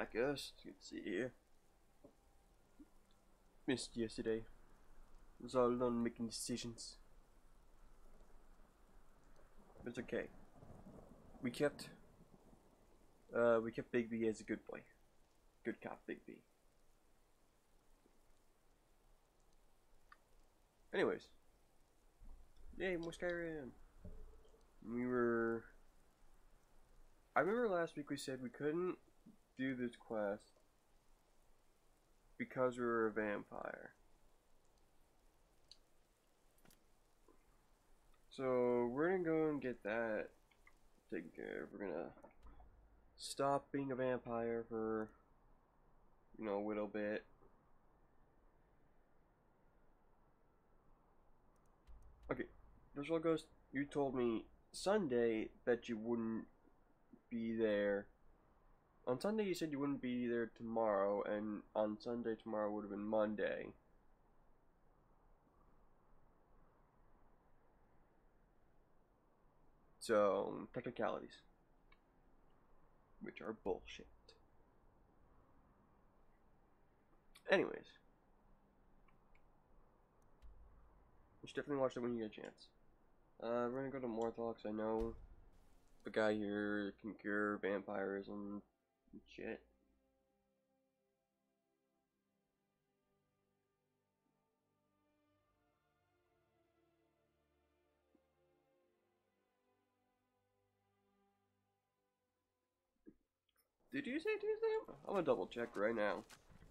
Marcus. Good to see you. Missed yesterday. Was all alone making decisions. But it's okay. We kept Bigby as a good boy. Good cop, Bigby. Anyways. Yay, more Skyrim. I remember last week we said we couldn't do this quest because we were a vampire. So we're gonna go and get that taken care of. We're gonna stop being a vampire for, you know, a little bit. Okay, first of all, Ghost, you told me Sunday that you wouldn't be there. On Sunday you said you wouldn't be there tomorrow, and on Sunday tomorrow would have been Monday. So, technicalities. Which are bullshit. Anyways. You should definitely watch it when you get a chance. We're gonna go to Morthox. I know the guy here can cure vampirism and shit. Did you say Tuesday? I'm gonna double check right now.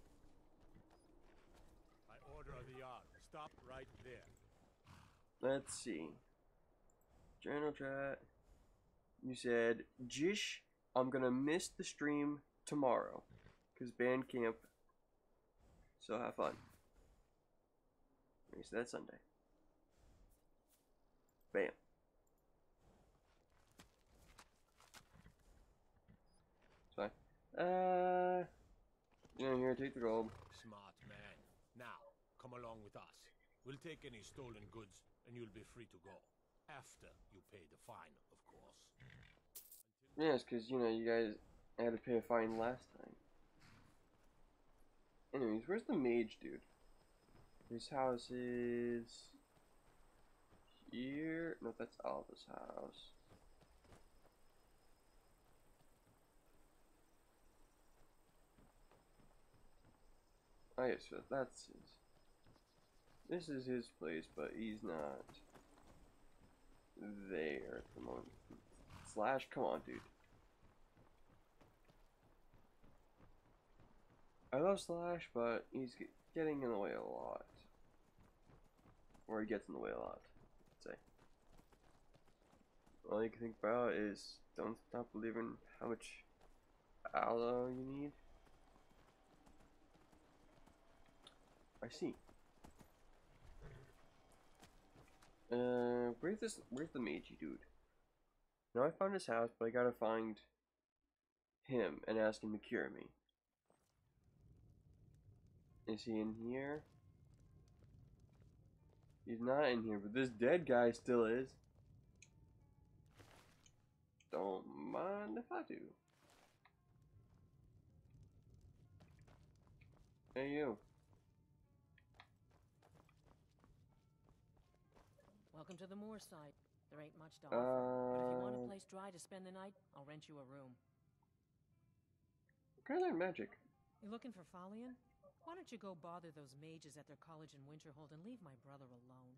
By order of the yard, stop right there. Let's see. Journal chat. You said, Jish, I'm gonna miss the stream tomorrow. Because band camp. So have fun. Okay, so that's Sunday. Bam. Sorry. You know, here, take the gold. Smart man. Now, come along with us. We'll take any stolen goods, and you'll be free to go. After you pay the fine, of course. Yes, because, you know, you guys had to pay a fine last time. Anyways, where's the mage dude? His house is here. No, that's Alva's house. Oh yes, so that's his. This is his place, but he's not there at the moment. Slash, come on, dude. I love Slash, but he's getting in the way a lot. Or he gets in the way a lot, I'd say. All you can think about is don't stop believing how much aloe you need. I see. Where's the magey dude? Now I found his house, but I gotta find him and ask him to cure me. Is he in here? He's not in here, but this dead guy still is. Don't mind if I do. Hey you. Welcome to the moor site. There ain't much to offer, but if you want a place dry to spend the night, I'll rent you a room. CaptainCailan magic. You looking for Falion? Why don't you go bother those mages at their college in Winterhold and leave my brother alone?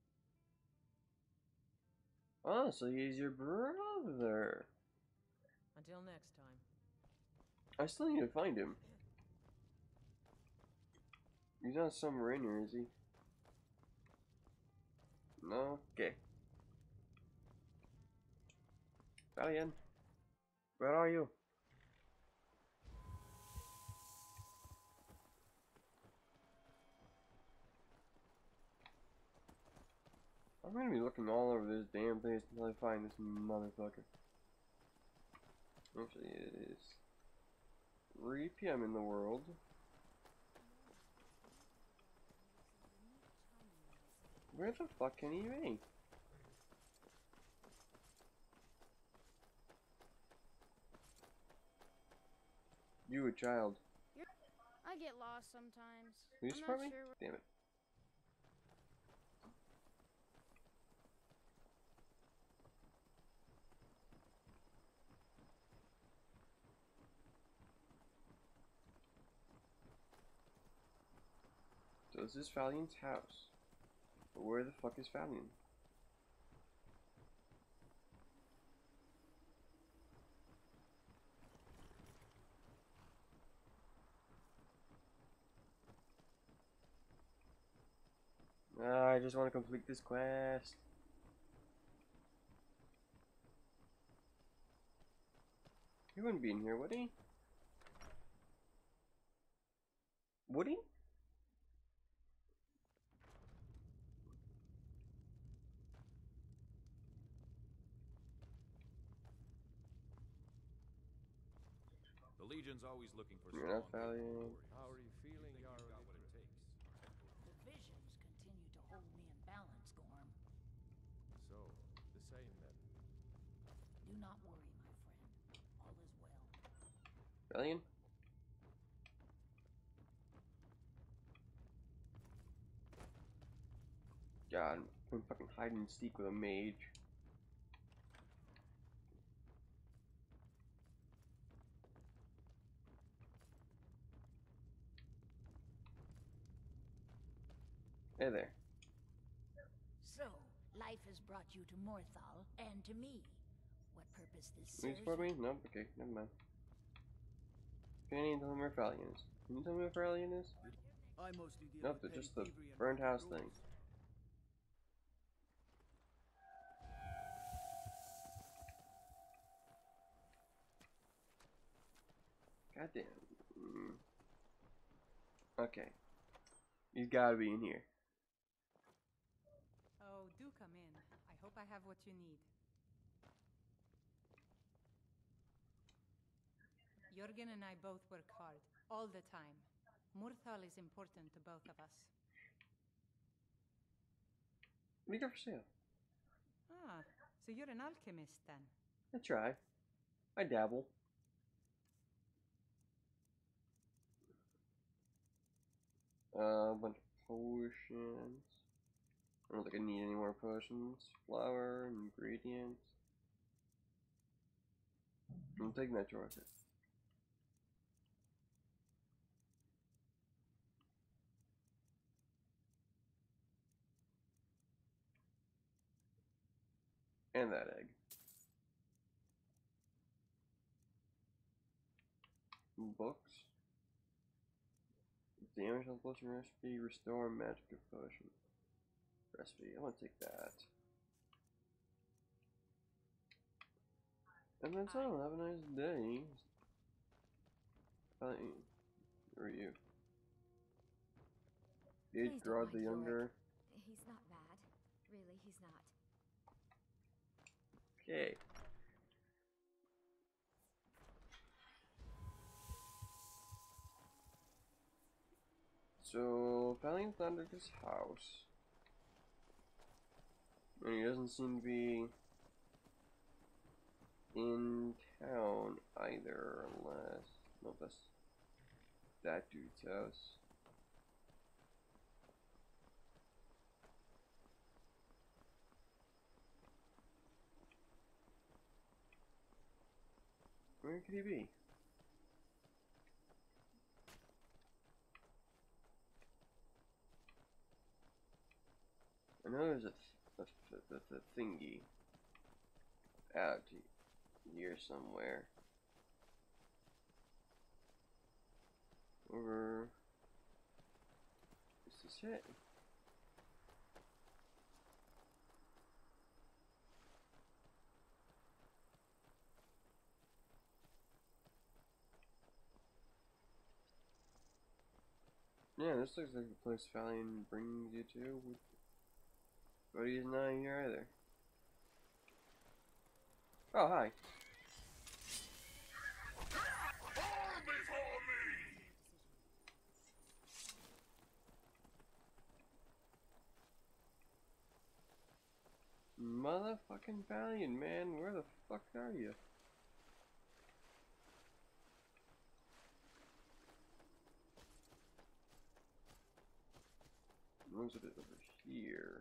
Oh, so he's your brother. Until next time. I still need to find him. He's not somewhere in here, is he? No? Okay. Valiant. Where are you? I'm gonna be looking all over this damn place until I find this motherfucker. Actually, it is 3 PM in the world. Where the fuck can he be? You a child. I get lost sometimes. Will you I'm support not me? sure. Damn it. So this is Valiant's house. But where the fuck is Valiant? I just want to complete this quest. He wouldn't be in here, would he? Would he? The Legion's always looking for You're strong not Valiant. How are you feeling? You got what it takes. The visions continue to hold me in balance, Gorm. So, the same then. Do not worry, my friend. All is well. Valiant? God, I'm fucking hide and seek with a mage. Hey there. So, life has brought you to Morthal and to me. What purpose this Will you serves? support me? No? Okay, never mind. Can you tell me where Valiant is? Can you tell me where Valiant is? I mostly deal Nope, with they're just petty the thievery and burned breaking house rules. thing. Goddamn. Okay. He's gotta be in here. Oh, do come in. I hope I have what you need. Jorgen and I both work hard, all the time. Murthal is important to both of us. What do you got for sale? Ah, so you're an alchemist then? I try. I dabble. A bunch of potions. I don't think I need any more potions. Flour, ingredients. I'm taking that choice. And that egg. Books. Damage health potion recipe. Restore magic potion. Recipe. I want to take that. And that's all. Have a nice day. Bye. Who are you? Gage Please don't Gerard the mind Younger. He's not bad. Really, he's not. Okay. So, Valiant's under this house. And he doesn't seem to be in town either, unless... No, that's that dude's house. Where could he be? I know there's a thingy out here somewhere. Over. Is this it? Yeah, this looks like the place Valiant brings you to. But he's not here either. Oh, hi. Motherfucking Valiant, man. Where the fuck are you? Looks a bit over here.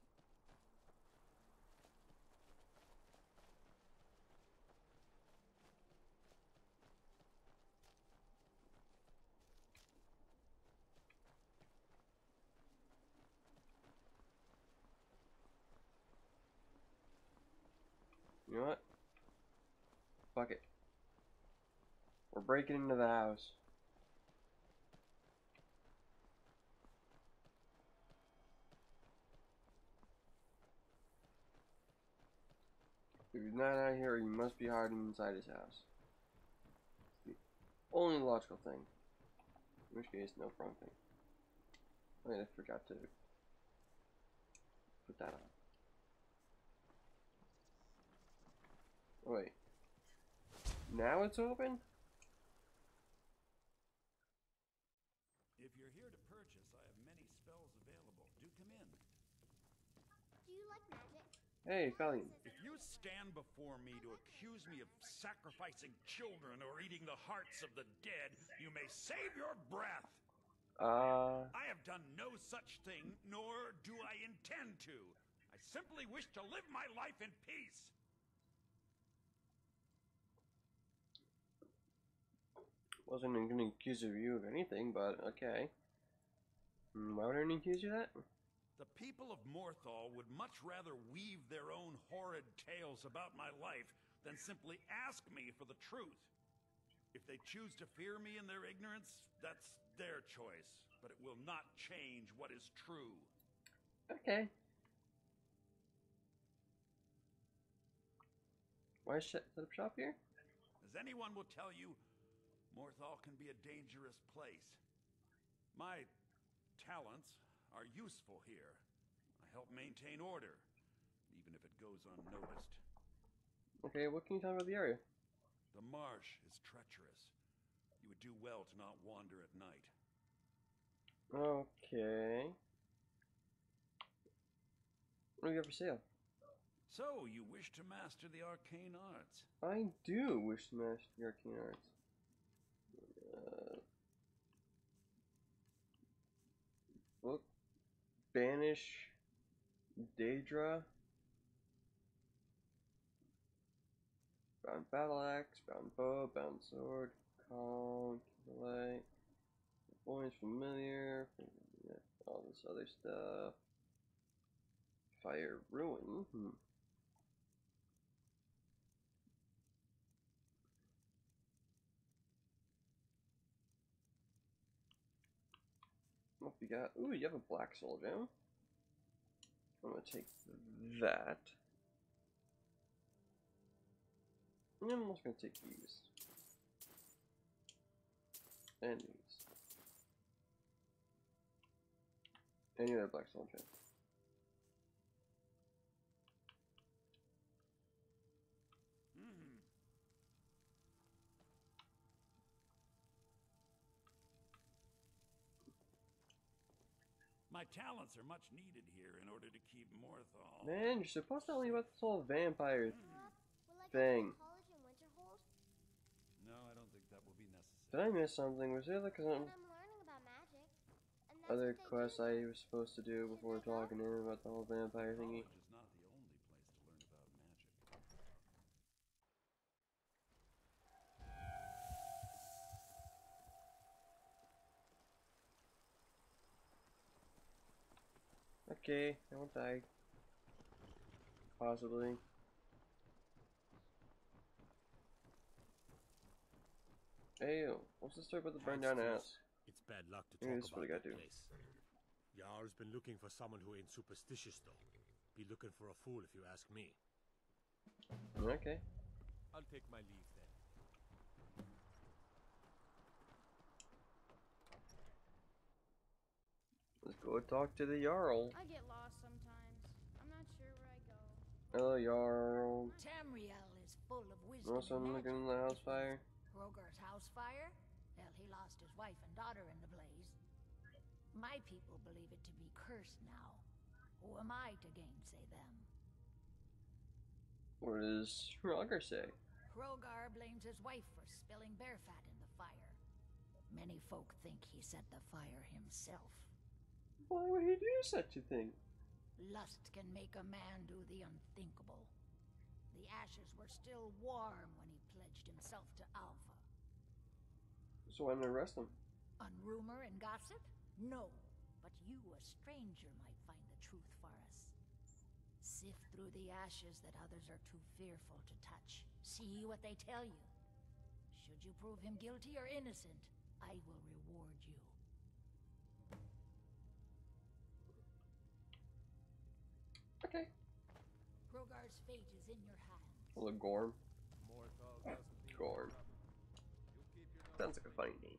You know what? Fuck it. We're breaking into the house. If he's not out here, he must be hiding inside his house. The only logical thing. In which case, no front thing. Oh, yeah, I forgot to put that on. Oh, wait. Now it's open? If you're here to purchase, I have many spells available. Do come in. Do you like magic? Hey, Valiant. If you stand before me to accuse me of sacrificing children or eating the hearts of the dead, you may save your breath. I have done no such thing, nor do I intend to. I simply wish to live my life in peace. Wasn't gonna accuse you of anything, but okay. Why would anyone accuse you of that? The people of Morthal would much rather weave their own horrid tales about my life than simply ask me for the truth. If they choose to fear me in their ignorance, that's their choice, but it will not change what is true. Okay. Why set up shop here? As anyone will tell you, Morthal can be a dangerous place. My talents are useful here. I help maintain order, even if it goes unnoticed. Okay, what can you tell me about the area? The marsh is treacherous. You would do well to not wander at night. Okay. What do you have for sale? So, you wish to master the arcane arts? I do wish to master the arcane arts. Book. Banish. Daedra. Bound battle axe. Bound bow. Bound sword. Calm. Light. Points familiar. All this other stuff. Fire ruin. What we got? Ooh, you have a black soul gem. I'm gonna take that. And I'm also gonna take these. And these. And you have black soul gem. My talents are much needed here in order to keep Morthal. Man, you're supposed to tell me about this whole vampire Will I go thing. to college in Winterhold? No, I don't think that will be necessary. Did I miss something? Was there like some But I'm learning about magic. And that's other what they quest do. I was supposed to do before talking to him about the whole vampire thingy? College is not the only place to learn about magic. Okay, I won't die. Possibly. Hey, what's the story about the burned down house? It's bad luck to Maybe talk this is what about I gotta that do. place. Yar's been looking for someone who ain't superstitious, though. Be looking for a fool if you ask me. Okay. I'll take my leave then. Let's go talk to the Jarl. I get lost sometimes. I'm not sure where I go. Hello, Jarl. Tamriel is full of wisdom. Want someone looking in the house fire? Rogar's house fire? Well, he lost his wife and daughter in the blaze. My people believe it to be cursed now. Who am I to gainsay them? What does Roger say? Rogar blames his wife for spilling bear fat in the fire. Many folk think he set the fire himself. Why would he do such a thing? Lust can make a man do the unthinkable. The ashes were still warm when he pledged himself to Alpha. So why not arrest him? On rumor and gossip? No. But you, a stranger, might find the truth for us. Sift through the ashes that others are too fearful to touch. See what they tell you. Should you prove him guilty or innocent, I will reward you. Okay. Krogar's fate is in your hands. Hello, Gorm. Morthal doesn't need Gorm. You keep your nose Sounds like a clean. funny name.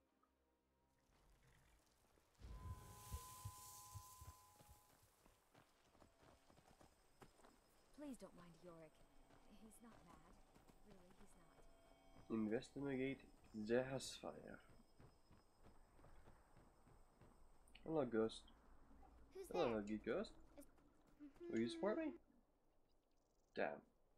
Please don't mind Yorick. He's not mad. Really, he's not. Investigate the fire. Hello, Ghost. Who's Hello, there? Huggy Ghost. Will you support me? Damn.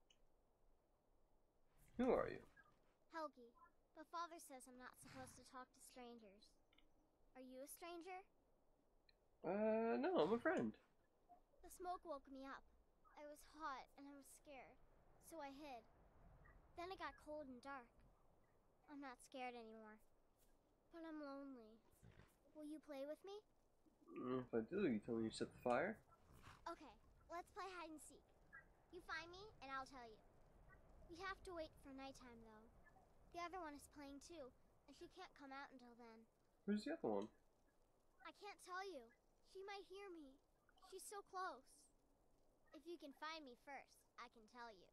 Who are you? Helgi, but Father says I'm not supposed to talk to strangers. Are you a stranger? No, I'm a friend. The smoke woke me up. I was hot and I was scared, so I hid. Then it got cold and dark. I'm not scared anymore, but I'm lonely. Will you play with me? If I do, you tell me you set the fire? Okay, let's play hide and seek. You find me, and I'll tell you. We have to wait for nighttime, though. The other one is playing too, and she can't come out until then. Who's the other one? I can't tell you. She might hear me. She's so close. If you can find me first, I can tell you.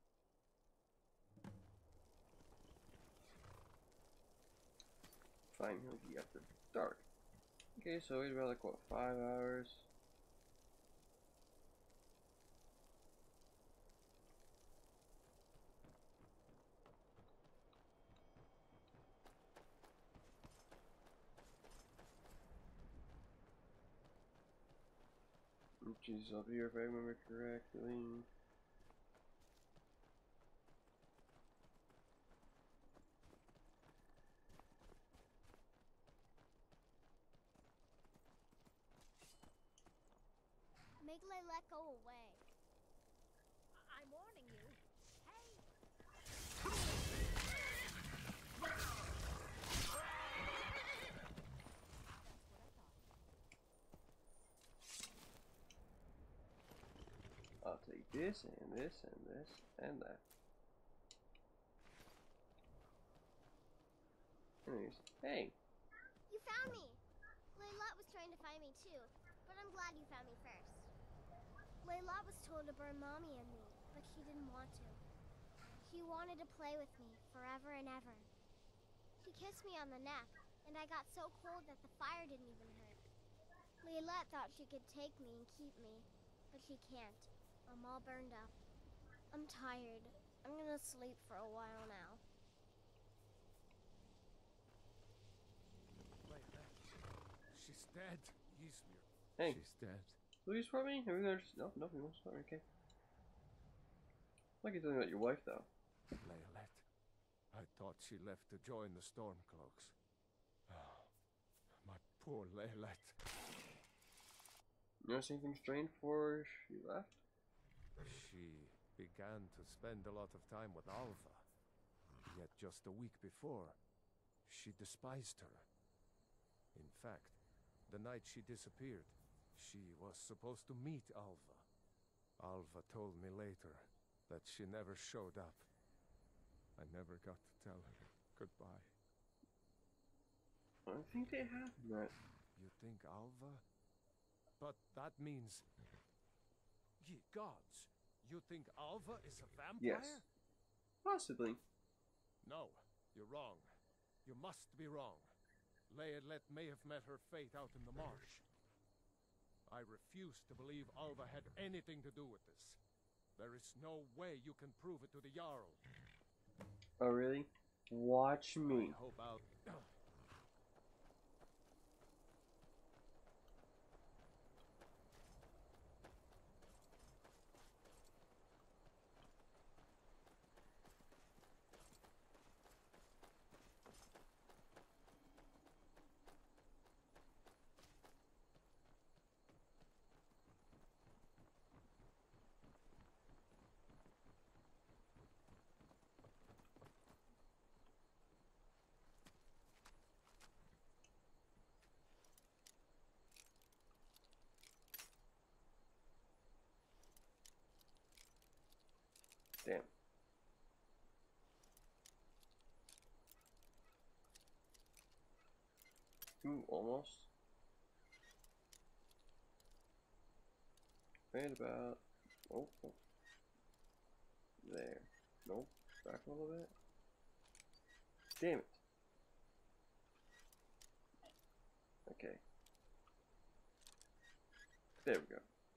Fine, Huggy after dark. Okay, so wait about like what, 5 hours? Which is up here if I remember correctly. Make Laylet go away. I'm warning you. Hey! I'll take this and this and this and that. Anyways, hey! You found me! Laylat was trying to find me too, but I'm glad you found me first. Laylat was told to burn Mommy and me, but she didn't want to. She wanted to play with me forever and ever. She kissed me on the neck, and I got so cold that the fire didn't even hurt. Laylat thought she could take me and keep me, but she can't. I'm all burned up. I'm tired. I'm gonna sleep for a while now. She's dead. Hey. She's dead. Will you support me? Are we gonna just... No, no, we won't support me, okay. Like you're talking about your wife, though. Laylet. I thought she left to join the Stormcloaks. Oh, my poor Laylet. You notice anything strange before she left? She began to spend a lot of time with Alva. Yet just a week before, she despised her. In fact, the night she disappeared, she was supposed to meet Alva. Alva told me later that she never showed up. I never got to tell her goodbye. I think they have met. You think Alva? But that means... Ye gods! You think Alva is a vampire? Yes. Possibly. No, you're wrong. You must be wrong. Laylet may have met her fate out in the marsh. I refuse to believe Alva had anything to do with this. There is no way you can prove it to the Jarl. Oh, really? Watch me. I hope I'll... Ooh, almost. Right about. Oh, oh. There. Nope. Back a little bit. Damn it. Okay. There we go.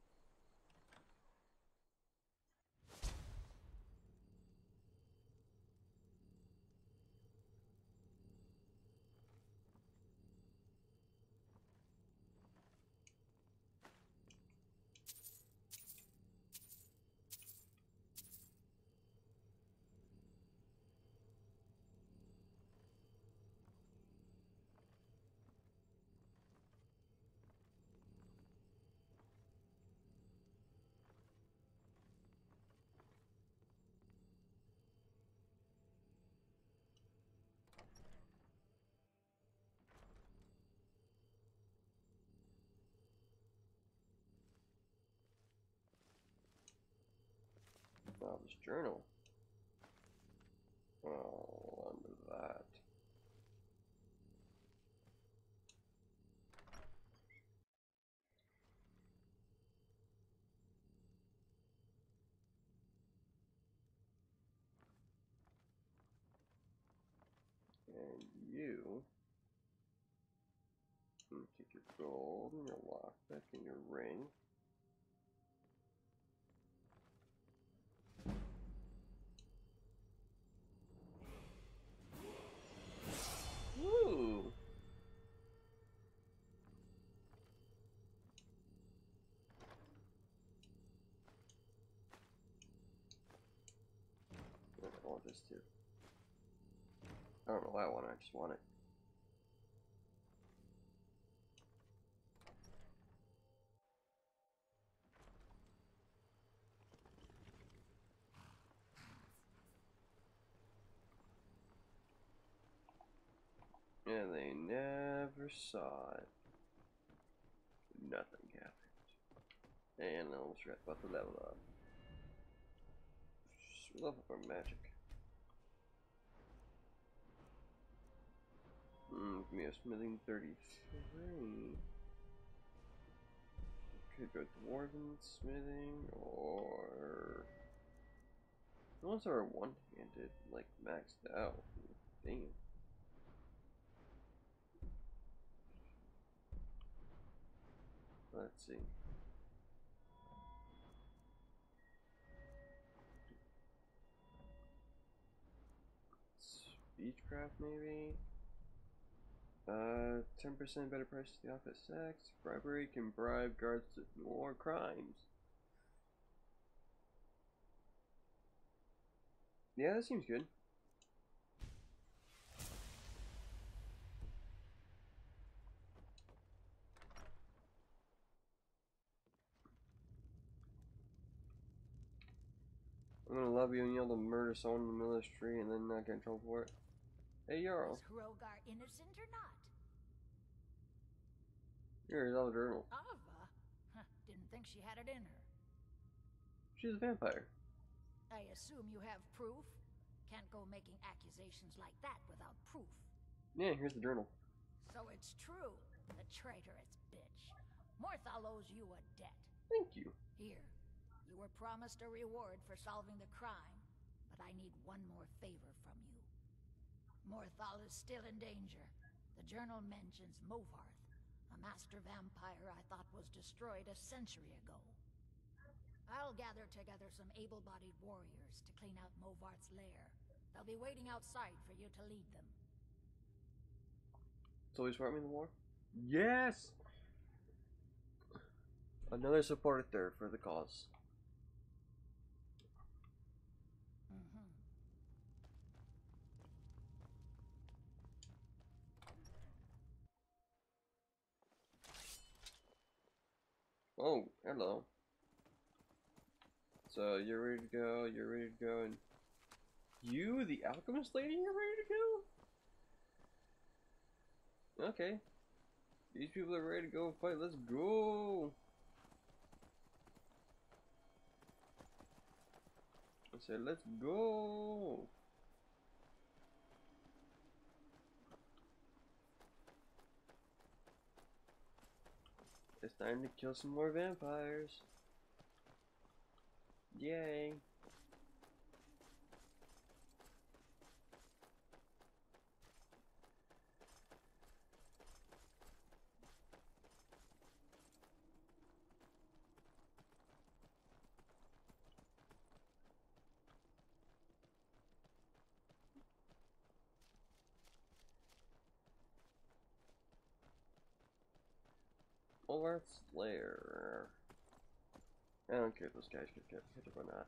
Wow, this journal. Oh, under that. And you take your gold and your lockpick and your ring. Woo! I want this too. I don't know why I want it, I just want it. And they never saw it. Nothing happened. And I almost forgot about the level up. Just level up our magic. Give me a smithing 33. Could go dwarven smithing or the ones that are one-handed, like maxed out. Damn. Let's see. Speechcraft maybe? 10% better price to the office sex. Bribery can bribe guards to more crimes. Yeah, that seems good. I'm gonna love you and yell to murder someone in the middle of the street and then not get in trouble for it. Hey, Jarl. Is Hrogar innocent or not? Here's all the journal. Ava? Huh, didn't think she had it in her. She's a vampire. I assume you have proof? Can't go making accusations like that without proof. Yeah, here's the journal. So it's true, the traitorous bitch. Morthal owes you a debt. Thank you. Here, you were promised a reward for solving the crime, but I need one more favor from you. Morthal is still in danger. The journal mentions Movarth, a master vampire I thought was destroyed a century ago. I'll gather together some able-bodied warriors to clean out Movarth's lair. They'll be waiting outside for you to lead them. So he's fighting the war? Yes! Another supporter for the cause. Oh, hello. So you're ready to go, and you, the alchemist lady, you're ready to go? Okay. These people are ready to go fight, let's go! I said, let's go! It's time to kill some more vampires. Yay. Let's lair. I don't care if those guys get hit or not.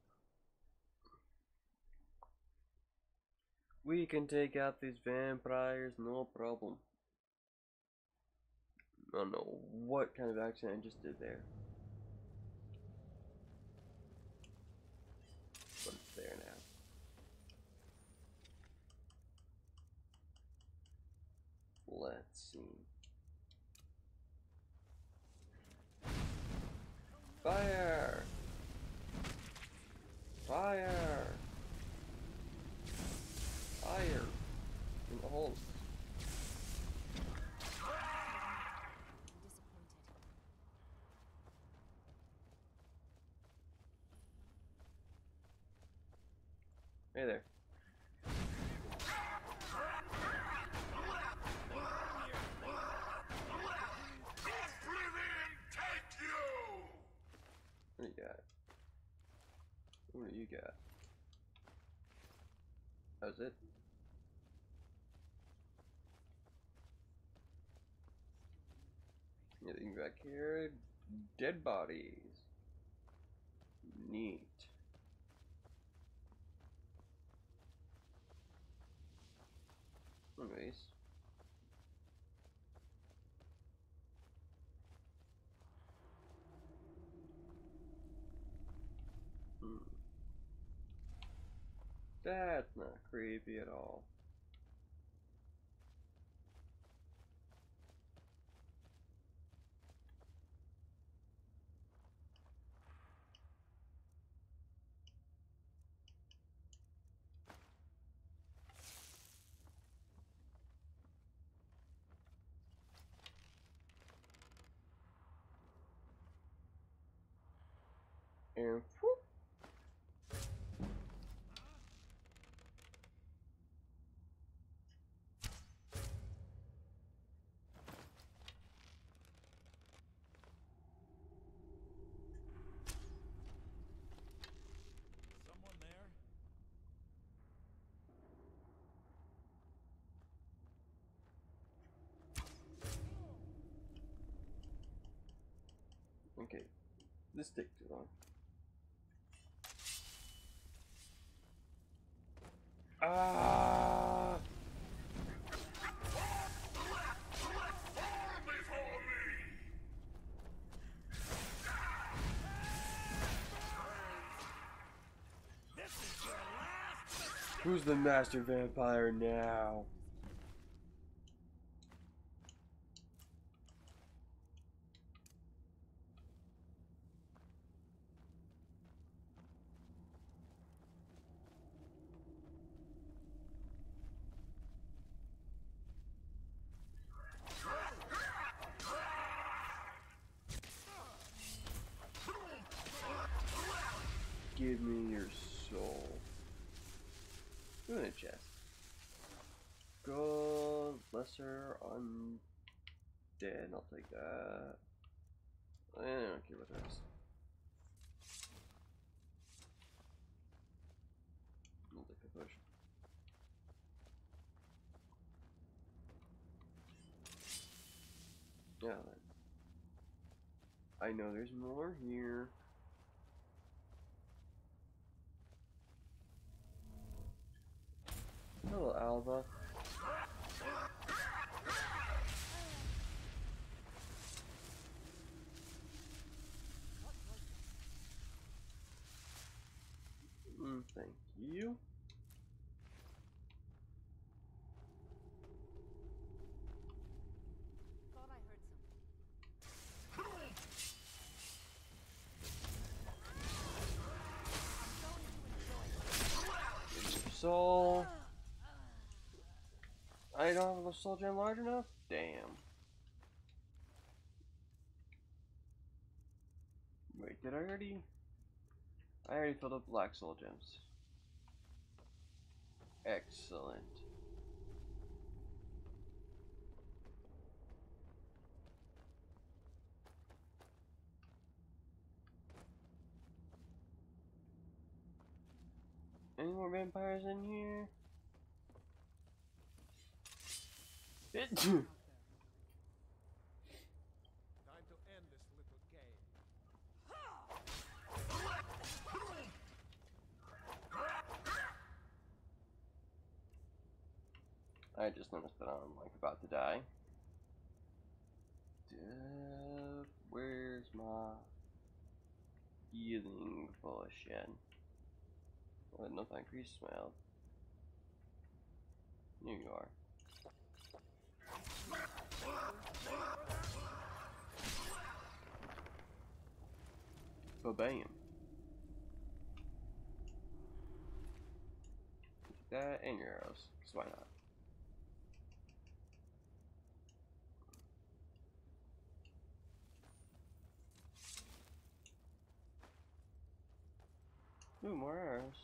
We can take out these vampires, no problem. I don't know what kind of accent I just did there. But it's there now. Let's see. Fire! Fire! Fire! In the holes. Hey there. What do you got? What do you got? How's it? Anything back here? Dead bodies. Neat. Anyways. That's not creepy at all. And whoop. Someone there? Okay. This takes too long. Ah! Who's the master vampire now? Give me your soul. Ooh, in a chest. Gold, lesser, undead. I'll take that. I don't care what the rest. I'll take a push. Yeah, then. I know there's more here. Hello, Alva. Thank you. Thought I heard something. Soul. I don't have a soul gem large enough? Damn. Did I already? I already filled up black soul gems. Excellent. Any more vampires in here? Time to end this little game. I just noticed that I'm like about to die. Where's my healing potion? Oh, no thank you, smell. Here you are. Ba-bam. Take that and your arrows, because why not? Ooh, more arrows.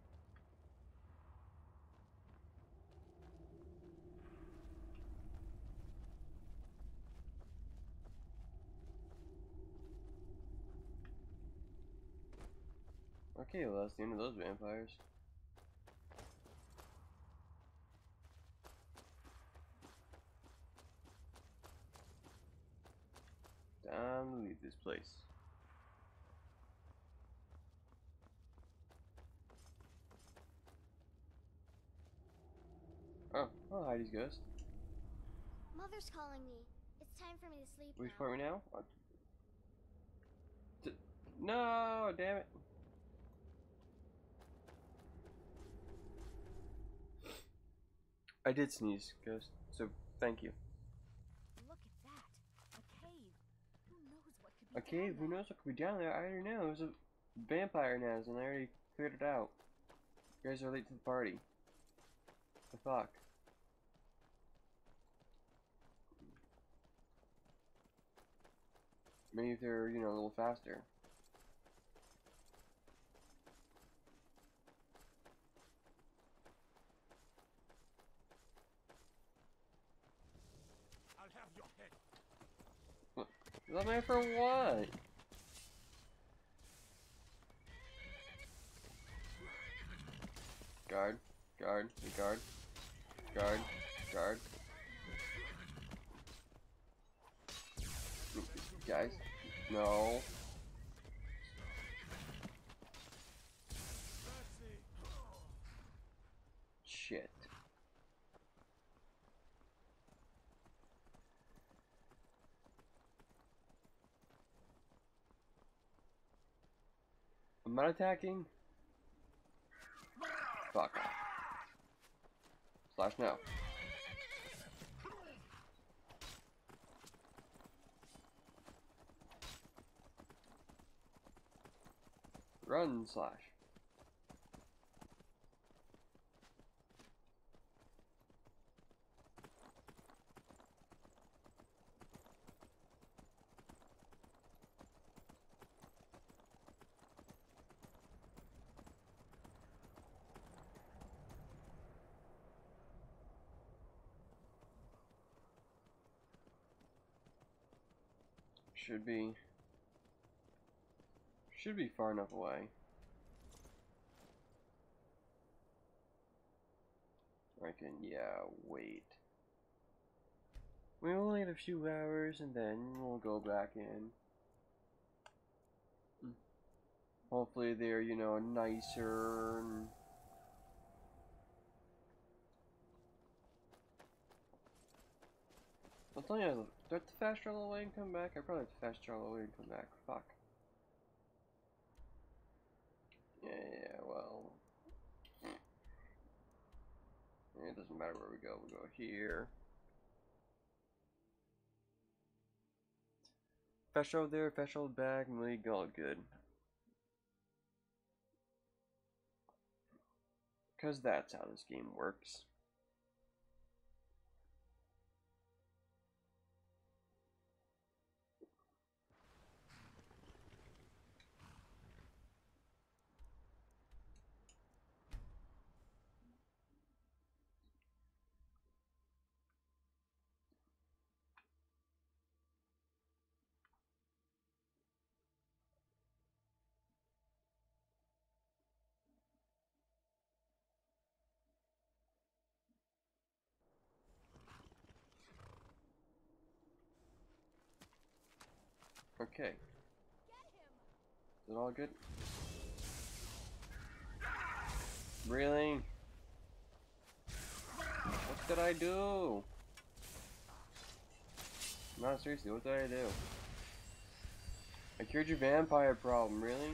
Okay, well that's the end of those vampires. Time to leave this place. Oh, Heidi's ghost. Mother's calling me. It's time for me to sleep Which now. part now? No, damn it. I did sneeze, ghost, so thank you. Look at that. A cave. Who knows what could be A cave? Who knows what could be down there? I already know. It was a vampire nest, and I already cleared it out. You guys are late to the party. The fuck? Maybe if they're, you know, a little faster. I'll have your head. What? Is that man for what? Guard, guard, guard, guard, guard. Guys, no. Shit. I'm not attacking. Fuck off. Slash now. Run slash. Should be far enough away. I can, yeah, wait. We only have a few hours and then we'll go back in. Hopefully they're, you know, nicer and... I'll tell you, do I have to fast travel away and come back? I probably have to fast travel away and come back. Fuck. Yeah, well... It doesn't matter where we go here. Fast travel there, fast travel back, and we all good. Because that's how this game works. Okay. Is it all good? Really? What did I do? No, seriously, what did I do? I cured your vampire problem, really?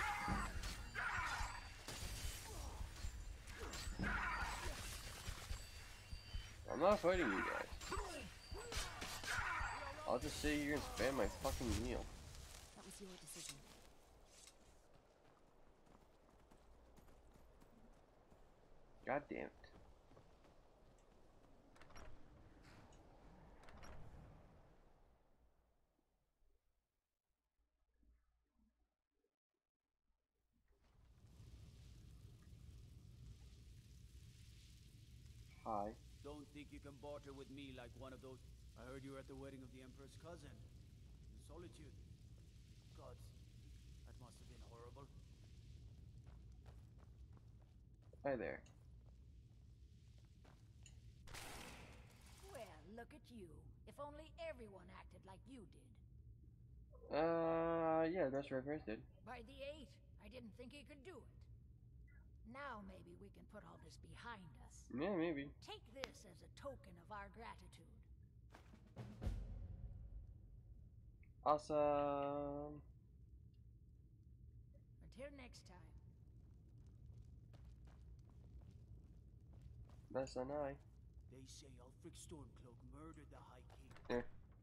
I'm not fighting you guys. I'll just sit here and spam my fucking meal. That was your decision. God damn it. Hi. Don't think you can barter with me like one of those. I heard you were at the wedding of the Emperor's cousin. In Solitude. Gods, that must have been horrible. Hi there. Well, look at you. If only everyone acted like you did. Yeah, that's right, first did. By the 8, I didn't think he could do it. Now maybe we can put all this behind us. Yeah, maybe. Take this as a token of our gratitude. Awesome. Until next time. That's an eye. They say Ulfric Stormcloak murdered the High King. Yeah.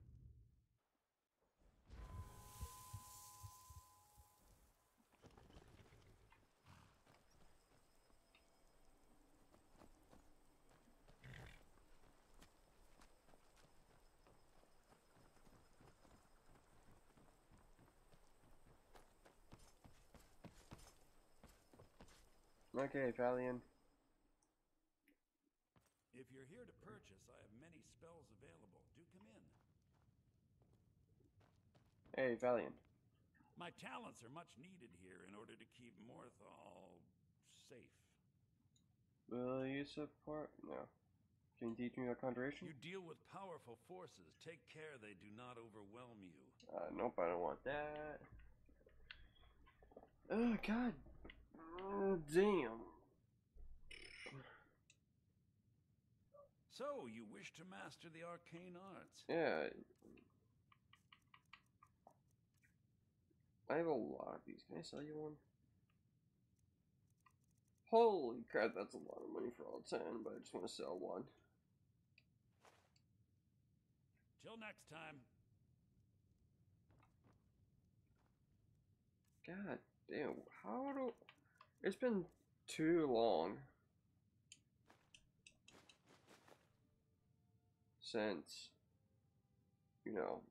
Okay, Valian. If you're here to purchase, I have many spells available. Do come in. Hey, Valian. My talents are much needed here in order to keep Morthal safe. Will you support? No. Can you teach me about conjuration? You deal with powerful forces. Take care they do not overwhelm you. Nope, I don't want that. Oh, God. Damn. So, you wish to master the arcane arts? Yeah. I have a lot of these. Can I sell you one? Holy crap, that's a lot of money for all 10, but I just want to sell one. Till next time. God damn, how do... It's been too long since, you know,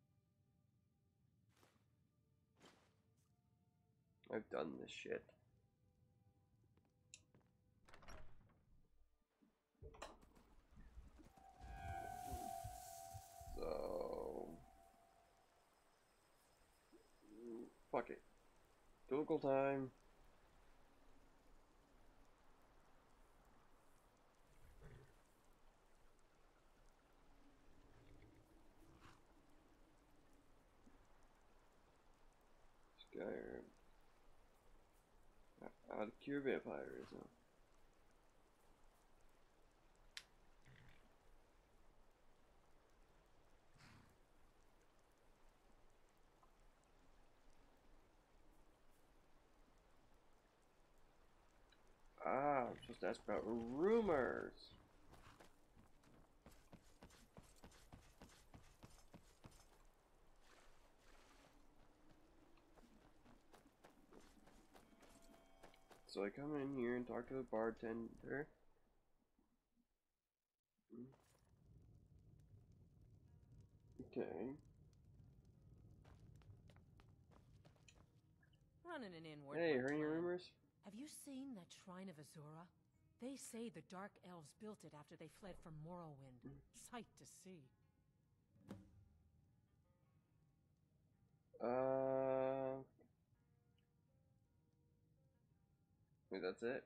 I've done this shit. So... Fuck it. Google time. Skyrim. How to cure vampirism. Ah, I'm supposed to ask about rumors. So I come in here and talk to the bartender. Okay. Running an inward. Hey, heard any rumors? Have you seen that shrine of Azura? They say the Dark Elves built it after they fled from Morrowind. Sight to see. Wait, that's it?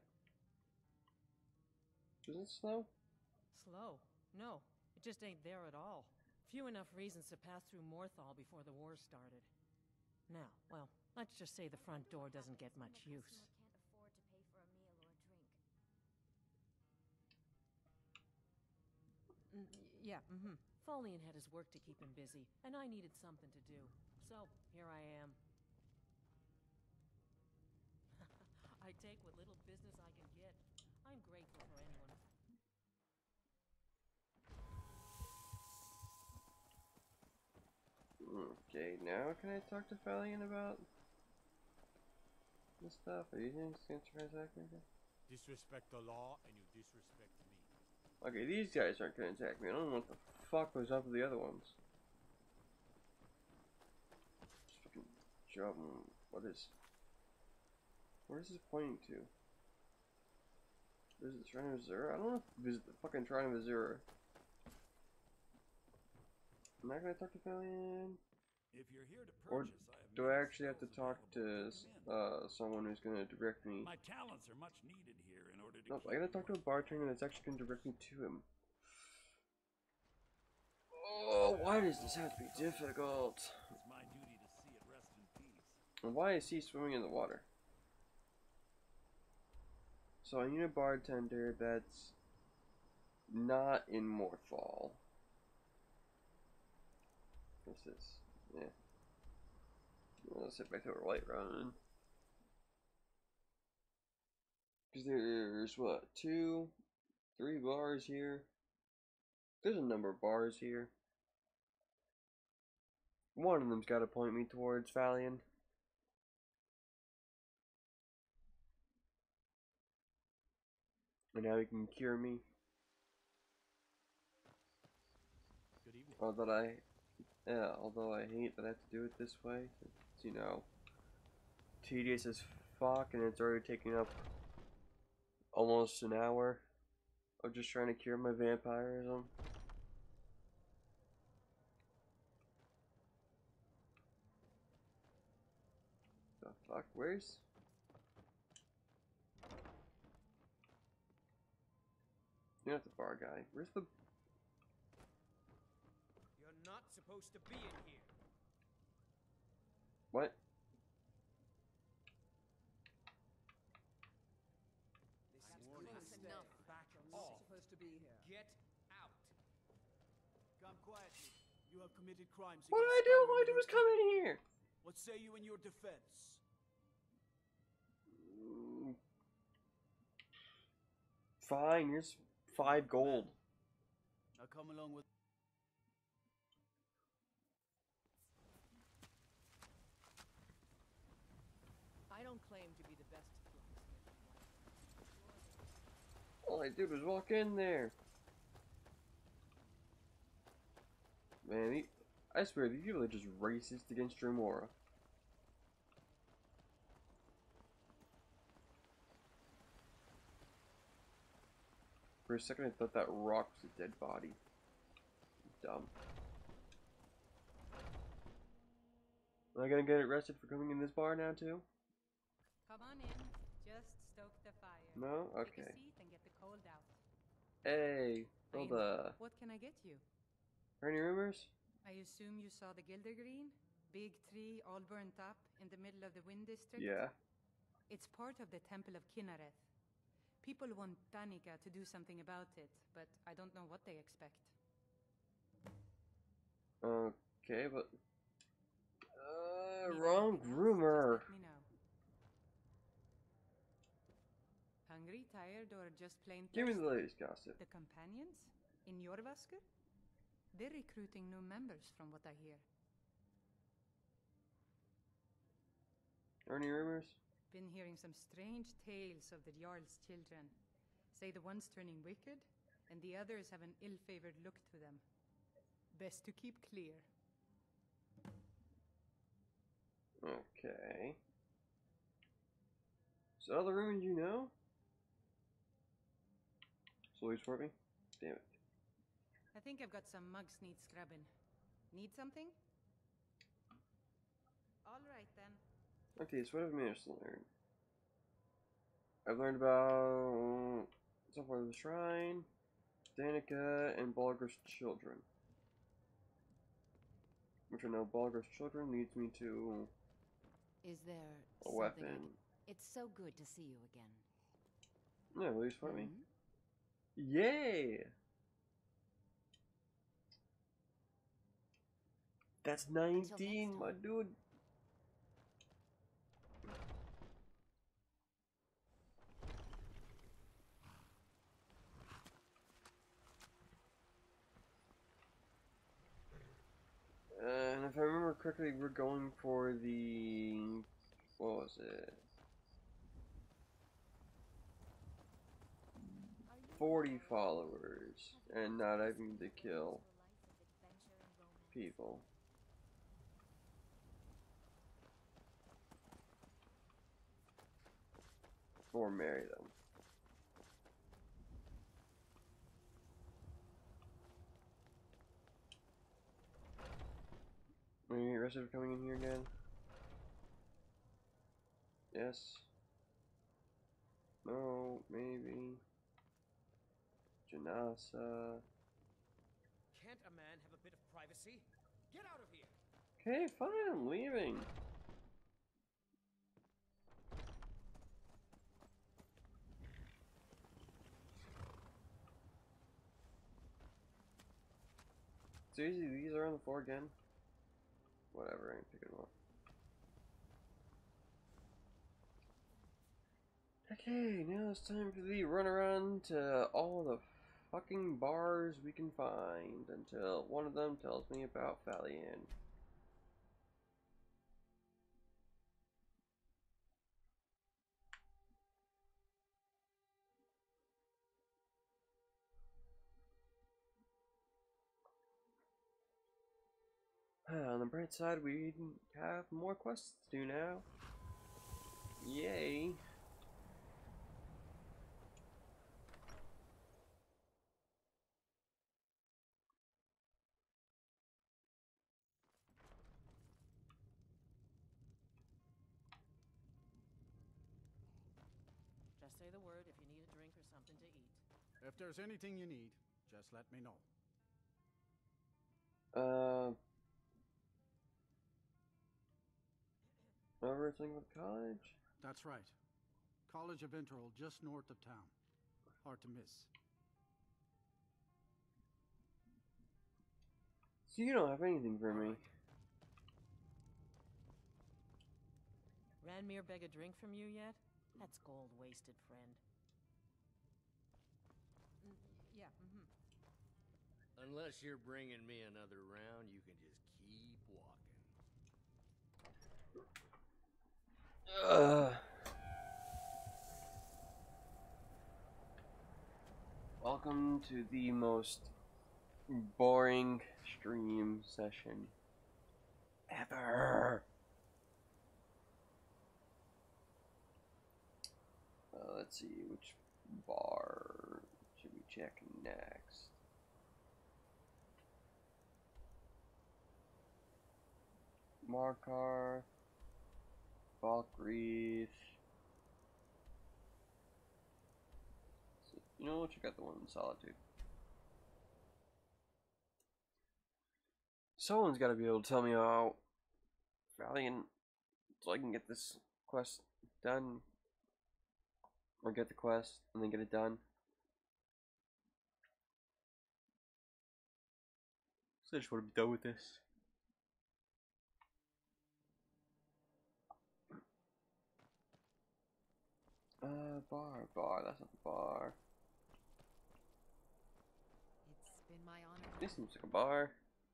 Is it slow? Slow. No, it just ain't there at all. Few enough reasons to pass through Morthal before the war started. Now, well, let's just say the front door doesn't get much use. Can't afford to pay for a meal or a drink. Yeah, Folian had his work to keep him busy, and I needed something to do. So, here I am. I take what little business I can get. I'm grateful for anyone. Okay, now can I talk to Falion about this stuff? Are you going to transact me? Disrespect the law, and you disrespect me. Okay, these guys aren't going to attack me. I don't know what the fuck was up with the other ones. Just fucking jump. What is this pointing to? Visit the Shrine of Azura? I don't know if visit the fucking Shrine of Azura. Am I gonna talk to Falion? If you're here to Or purchase, I have do I actually have to talk to someone who's gonna direct me? My talents are much needed here in order to. Nope, I gotta talk to a bartender that's actually gonna direct me to him. Oh, why does this have to be difficult? It's my duty to see it rest in peace. And why is he swimming in the water? So I need a bartender that's not in Morthal. What's this? Yeah. Let's see if I throw a light run. Because there's what, 2, 3 bars here. There's a number of bars here. One of them's got to point me towards Falion. And now he can cure me. Good evening. Although I hate that I have to do it this way. It's, you know, tedious as fuck, and it's already taking up almost an hour of just trying to cure my vampirism. The fuck? Where's... You're not the bar guy. Where's the... You're not supposed to be in here. What? This is enough. Back off. Supposed to be here. Get out. Come quietly. You have committed crimes. What did I do? All I did was come in here. What say you in your defense? Fine, here's 5 gold. Now come along with. I don't claim to be the best blacksmith. All I did was walk in there. Man, I swear, these people are just racist against Dremora. For a second, I thought that rock was a dead body. Dumb. Am I gonna get arrested for coming in this bar now, too? Come on in. Just stoke the fire. No? Take Okay. a seat and get the cold out. Hey, hold up. What can I get you? Heard any rumors? I assume you saw the Gildergreen? Big tree, all burnt up, in the middle of the Wind District? Yeah. It's part of the Temple of Kinareth. People want Danica to do something about it, but I don't know what they expect. Okay, but... Need wrong anything else? rumor. Just let me know. Hungry, tired, or just plain Give me the thirsty? latest gossip. The companions? In Jorvaskr? They're recruiting new members from what I hear. Are any rumors? Been hearing some strange tales of the Jarl's children. Say the one's turning wicked, and the others have an ill-favored look to them. Best to keep clear. Okay. So other rumors you know? Slowly swerving? Damn it. I think I've got some mugs need scrubbing. Need something? All right, then. Okay, so what have I managed to learn? I've learned about so far the shrine, Danica, and Balgur's children. which I know Balgor's children, leads me to Is there a something weapon. It's so good to see you again. Yeah, at least for me. Yay! That's 19, my dude. And if I remember correctly, we're going for the... what was it? 40 followers, and not having to kill people. Or marry them. Are you arrested for coming in here again? Yes. No, maybe. Janasa. Can't a man have a bit of privacy? Get out of here! Okay, fine, I'm leaving. Seriously, these are on the floor again? Whatever, I ain't picking them up. Okay, now it's time for the run around to all the fucking bars we can find until one of them tells me about Falian. On the bright side, we have more quests to do now. Yay! Just say the word if you need a drink or something to eat. If there's anything you need, just let me know. Everything with college? That's right. College of Interval, just north of town. Hard to miss. So you don't have anything for me. Ranmir beg a drink from you yet? That's gold wasted, friend. Yeah, Unless you're bringing me another round, you can just keep walking. Welcome to the most boring stream session ever. Let's see, which bar should we check next? Markar, Falkreath. You know, we'll check out the one in Solitude. Someone's got to be able to tell me how Valiant, so I can get this quest done. Or get the quest and then get it done. So I just want to be done with this. Bar, that's not the bar. It's been my honor. This seems like a bar.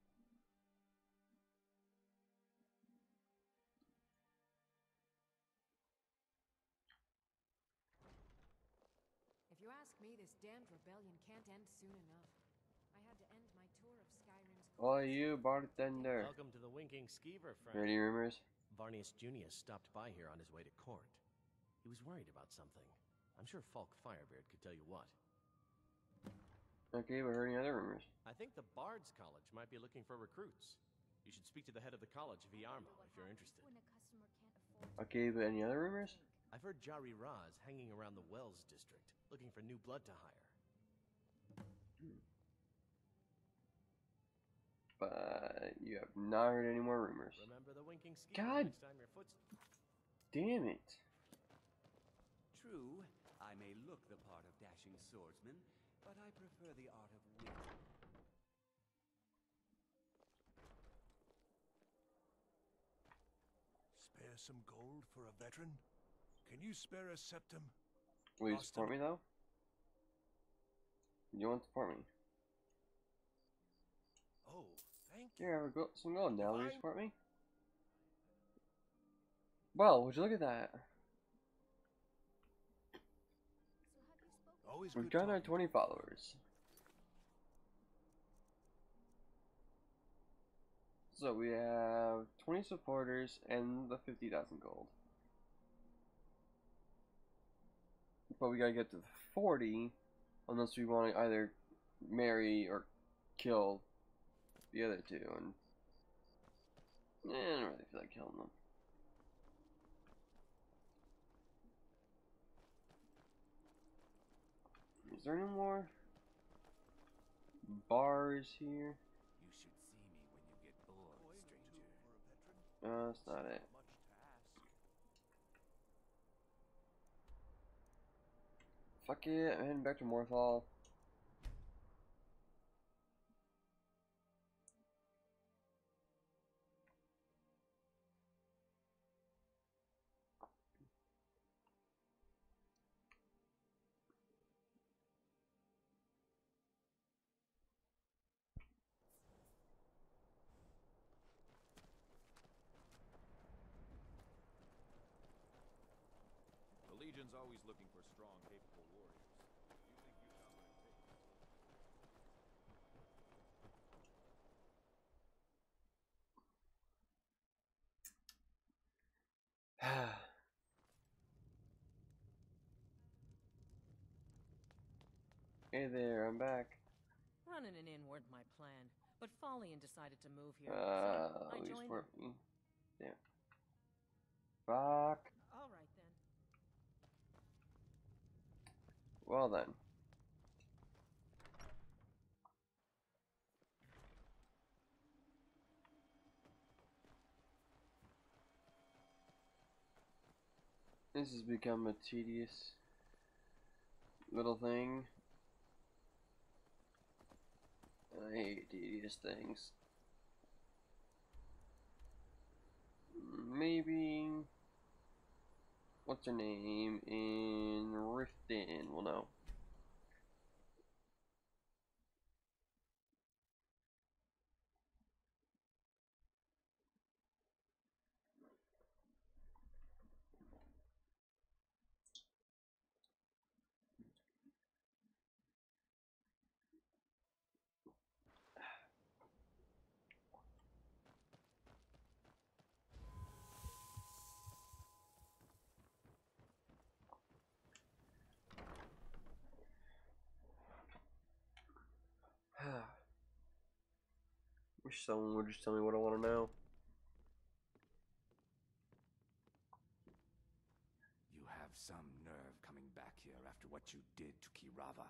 If you ask me, this damned rebellion can't end soon enough. I had to end my tour of Skyrim's... Oh, you bartender. Welcome to the Winking Skeever, friend. Heard any rumors? Varnius Junius stopped by here on his way to court. He was worried about something. I'm sure Falk Firebeard could tell you what. Okay, but heard any other rumors? I think the Bard's College might be looking for recruits. You should speak to the head of the college, Viarmo, if you're interested. Okay, but any other rumors? I've heard Jari Raz hanging around the Wells district, looking for new blood to hire. But you have not heard any more rumors. Remember the winking ski God next time your foot's... damn it. True, I may look the part of dashing swordsman, but I prefer the art of wit. Spare some gold for a veteran? Can you spare a septum? Will you support me though? You won't support me. Oh, thank you. Here, have some gold now. Will you support me? Well, would you look at that? We've got our 20 followers. So we have 20 supporters and the 50,000 gold. But we gotta get to the 40 unless we want to either marry or kill the other two. And I don't really feel like killing them. Is there any more bars here? You should see me when you get bored, stranger. No, that's not it. Fuck it, I'm heading back to Morthal. The Legion's always looking for strong, capable warriors. You think you got what it takes? Hey there, I'm back. Running an inn weren't my plan, but Follian decided to move here. So I joined him. Me. There. Fuck. All right then. Well then. This has become a tedious little thing. I hate tedious things. Maybe... what's her name in Riften? Well, no. Wish someone would just tell me what I want to know. You have some nerve coming back here after what you did to Kirava.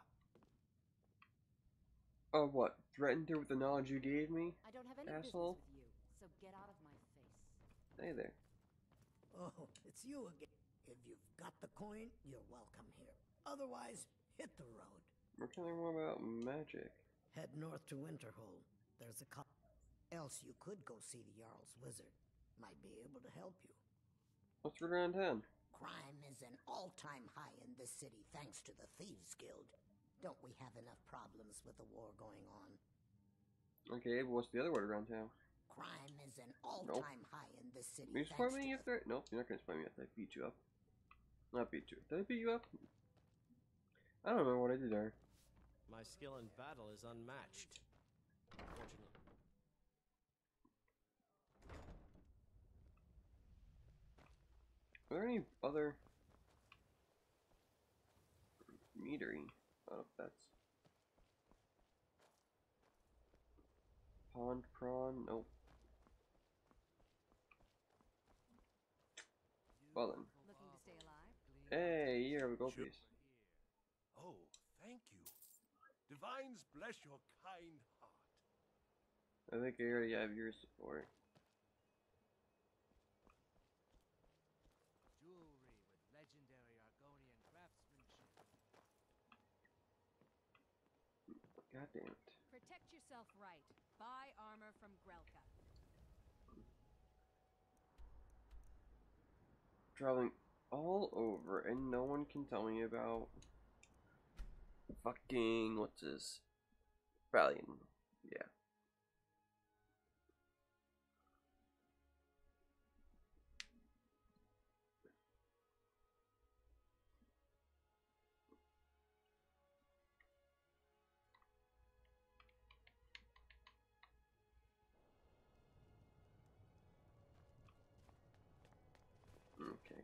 Oh, what? Threatened her with the knowledge you gave me? I don't have any asshole? business with you, so get out of my face. Hey there. Oh, it's you again. If you've got the coin, you're welcome here. Otherwise, hit the road. We're talking more about magic. Head north to Winterhold. There's a else you could go see the Jarl's wizard. Might be able to help you. What's for around town? Crime is an all-time high in this city thanks to the Thieves Guild. Don't we have enough problems with the war going on? Okay, but what's the other word around town? Crime is an all-time high in this city. Will you support me after? Nope, you're not gonna support me after I beat you up. Not beat you. Did I beat you up? I don't remember what I did there. My skill in battle is unmatched. Unfortunately. Are there any other metering? Oh, that's pond prawn. Nope. Well then. Looking to stay alive? Hey, here have a gold piece. Oh, thank you. Divines bless your kind heart. I think I already have your support. Jewelry with legendary Argonian craftsmanship. God damn it. Protect yourself right. Buy armor from Grelka. Traveling all over and no one can tell me about fucking what's this? Valiant. Yeah. Okay.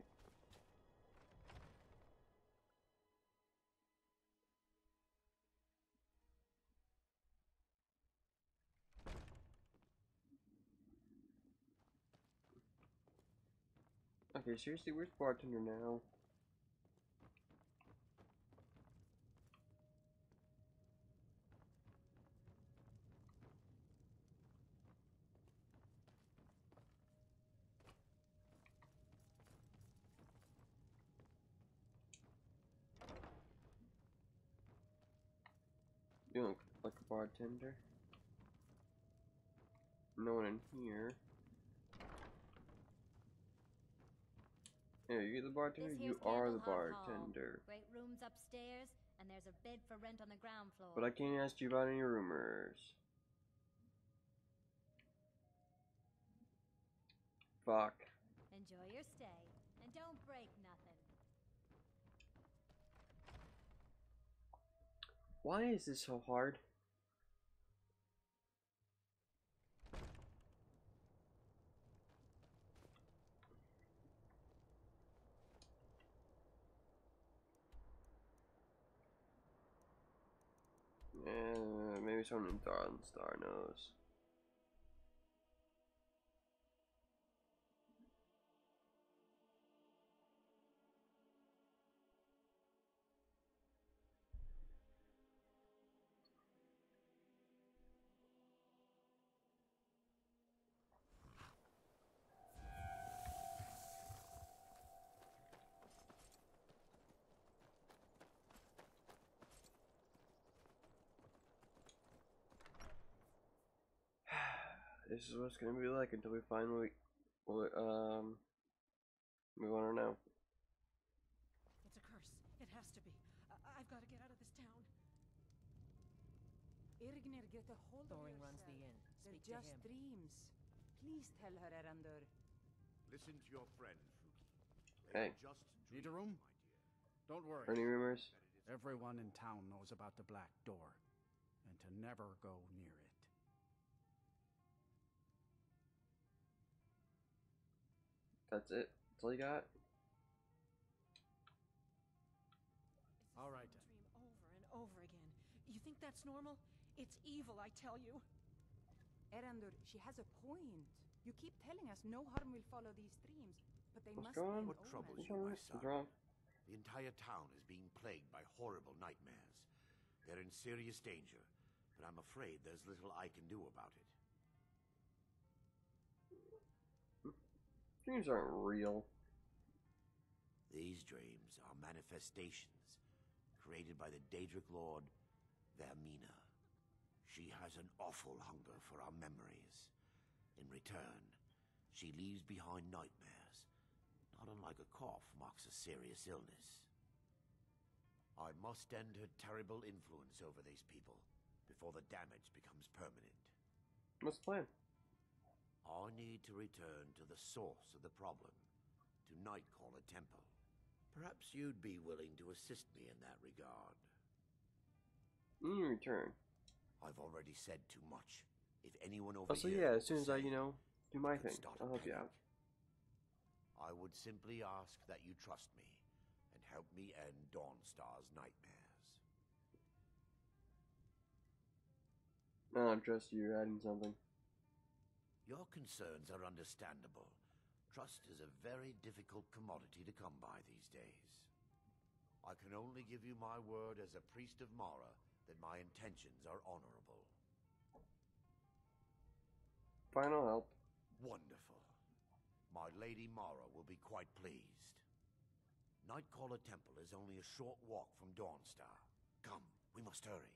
Okay, seriously, where's bartender now? You look like a bartender. No one in here. Yeah, you're the bartender? You are the bartender. Great rooms upstairs, and there's a bed for rent on the ground floor. But I can't ask you about any rumors. Fuck. Enjoy your stay, and don't break nothing. Why is this so hard? Maybe someone in Star knows. This is what it's gonna be like until we finally move on or now. It's a curse. It has to be. I've got to get out of this town. Irgnir, get a hold of Thorin yourself. runs the inn. They're Speak to just him. dreams. Please tell her, Erandur. Listen to your friend, Fuki. Hey. Just Need a room? Don't worry. Any rumors? Everyone in town knows about the Black Door, and to never go near it. That's it? That's all you got? All right. Dream over and over again. You think that's normal? It's evil, I tell you. Erandur, she has a point. You keep telling us no harm will follow these dreams, but they must going on? be What troubles you, my son? What's wrong? The entire town is being plagued by horrible nightmares. They're in serious danger, but I'm afraid there's little I can do about it. Dreams aren't real. These dreams are manifestations created by the Daedric Lord, Vermina. She has an awful hunger for our memories. In return, she leaves behind nightmares, not unlike a cough marks a serious illness. I must end her terrible influence over these people before the damage becomes permanent. What's the plan? I need to return to the source of the problem, to Nightcaller Temple. Perhaps you'd be willing to assist me in that regard. In return. I've already said too much. If anyone over Also, here... yeah, as soon as I, do my thing, I'll help you out. I would simply ask that you trust me, and help me end Dawnstar's nightmares. No, I trust you, you're adding something. Your concerns are understandable. Trust is a very difficult commodity to come by these days. I can only give you my word as a priest of Mara that my intentions are honorable. final help. Wonderful. My Lady Mara will be quite pleased. Nightcaller Temple is only a short walk from Dawnstar. Come, we must hurry.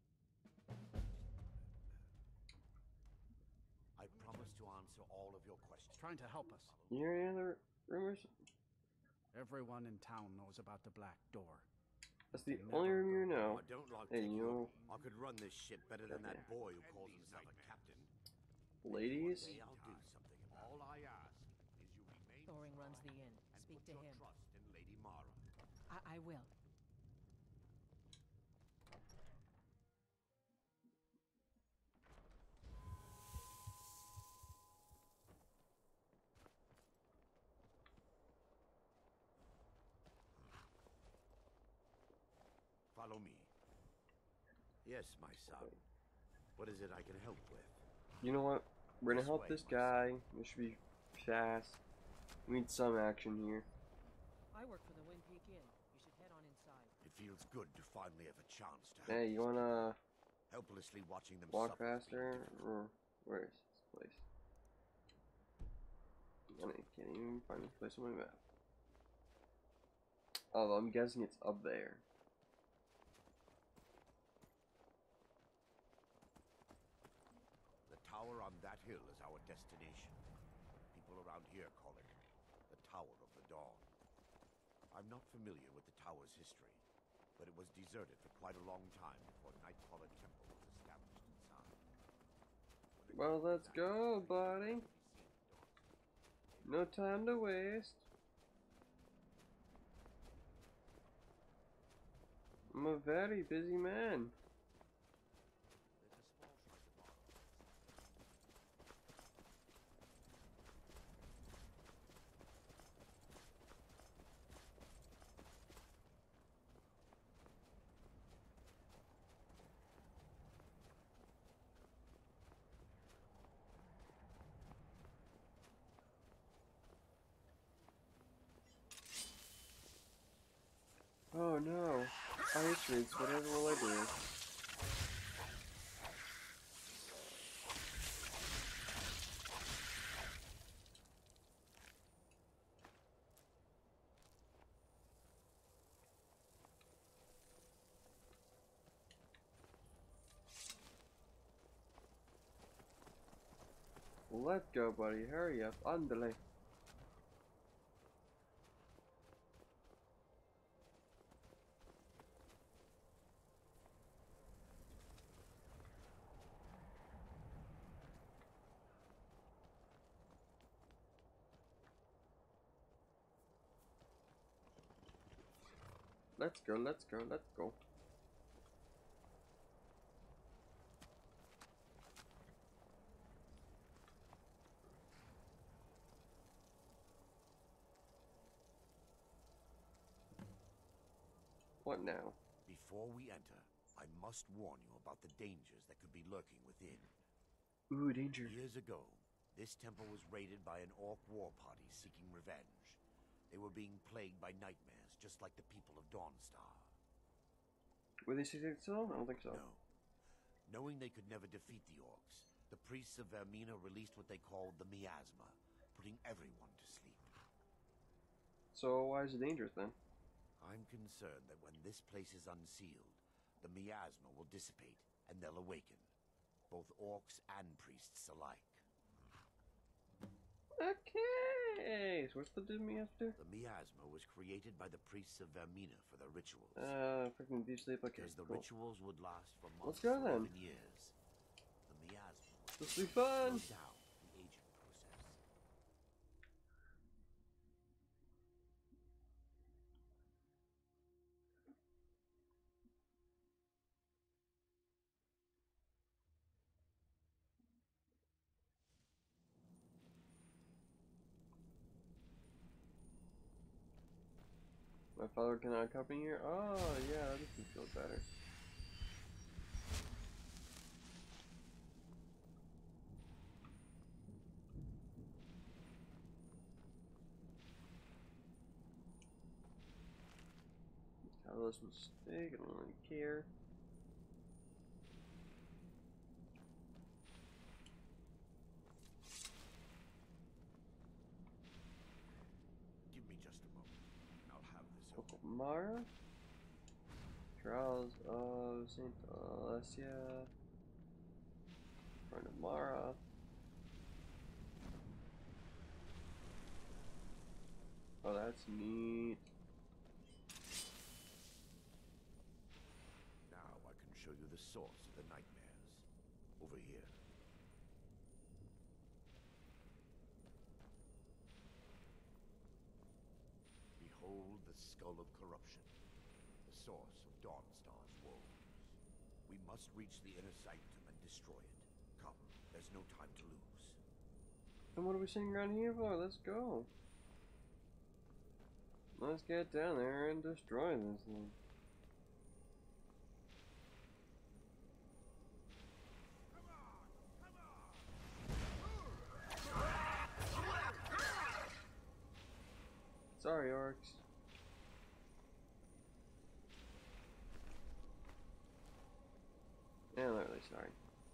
I promise to answer all of your questions. Trying to help us. You hear any other rumors? Everyone in town knows about the Black Door. That's the only room you know. I don't like Hey, taking you know, I could run this ship better than that boy who calls himself a captain. ladies. One day I'll do something. All I ask is you remain Thoring runs the inn. and Speak put to your him. trust in Lady Mara. I will. Follow me. Yes, my son. What is it I can help with? You know what? We're gonna This help way, this my guy. This should be fast. We need some action here. I work for the Wind Peak Inn. You should head on inside. It feels good to finally have a chance to help. Hey, you wanna helplessly watching them walk suffer has faster? been difficult. Or where is this place? I can't even find this place on my map. Oh, I'm guessing it's up there. The tower on that hill is our destination. People around here call it the Tower of the Dawn. I'm not familiar with the tower's history, but it was deserted for quite a long time before Nightcaller Temple was established inside. Well, let's go, buddy. No time to waste. I'm a very busy man. Oh no, ice raids, whatever will I do? Let's go, buddy, hurry up, andale. Let's go, let's go, let's go. What now? Before we enter, I must warn you about the dangers that could be lurking within. Ooh, danger. Years ago, this temple was raided by an orc war party seeking revenge. They were being plagued by nightmares, just like the people of Dawnstar. Were they secret still? I don't think so. No. Knowing they could never defeat the orcs, the priests of Vermina released what they called the miasma, putting everyone to sleep. So why is it dangerous then? I'm concerned that when this place is unsealed, the miasma will dissipate and they'll awaken, both orcs and priests alike. Okay, so what's the miasma? The miasma was created by the priests of Vermina for their rituals. Freaking deep sleep. Okay, because the cool. rituals would last for months. Let's go then. Even years. The miasma would this will be fun. slow down the aging process. My father cannot accompany here? Oh, yeah, that makes me feel better. Careless mistake, I don't really care. Mara? Trials of Saint Alessia. Friend of Mara. Oh, that's neat. Now I can show you the source of the nightmares. Over here. Behold the skull of corruption, the source of Dawnstar's woes. We must reach the inner sanctum and destroy it. Come, there's no time to lose. And what are we sitting around here for? Let's go. Let's get down there and destroy this thing. Sorry, orcs. Yeah, not really sorry.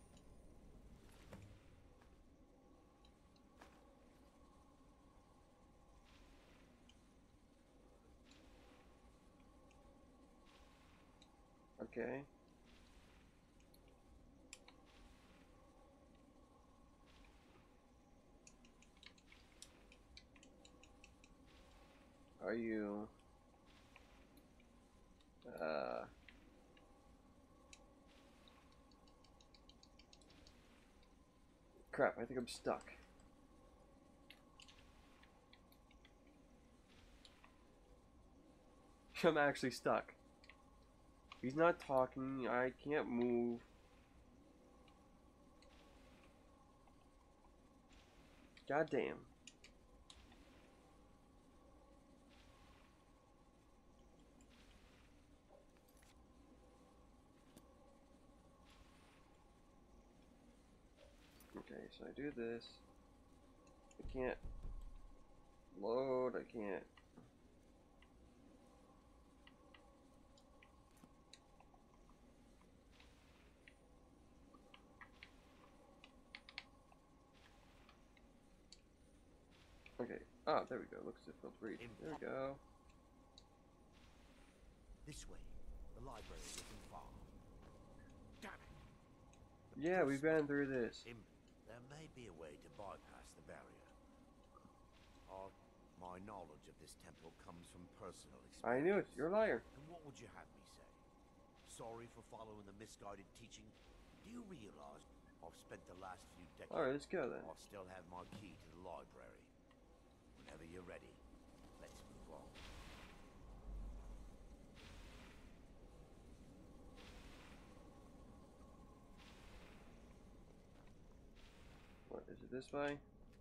Okay. Are you crap, I think I'm stuck. I'm actually stuck. He's not talking, I can't move. God damn. Okay, so I do this. I can't load, I can't. Okay, oh, there we go. Looks difficult to read. There we go. This way. The library isn't far. Damn it! Yeah, we've been through this. There may be a way to bypass the barrier. My knowledge of this temple comes from personal experience. I knew it. You're a liar. And what would you have me say? Sorry for following the misguided teaching? Do you realize I've spent the last few decades... Alright, let's go then. I still have my key to the library. Whenever you're ready, let's move on. What, is it this way?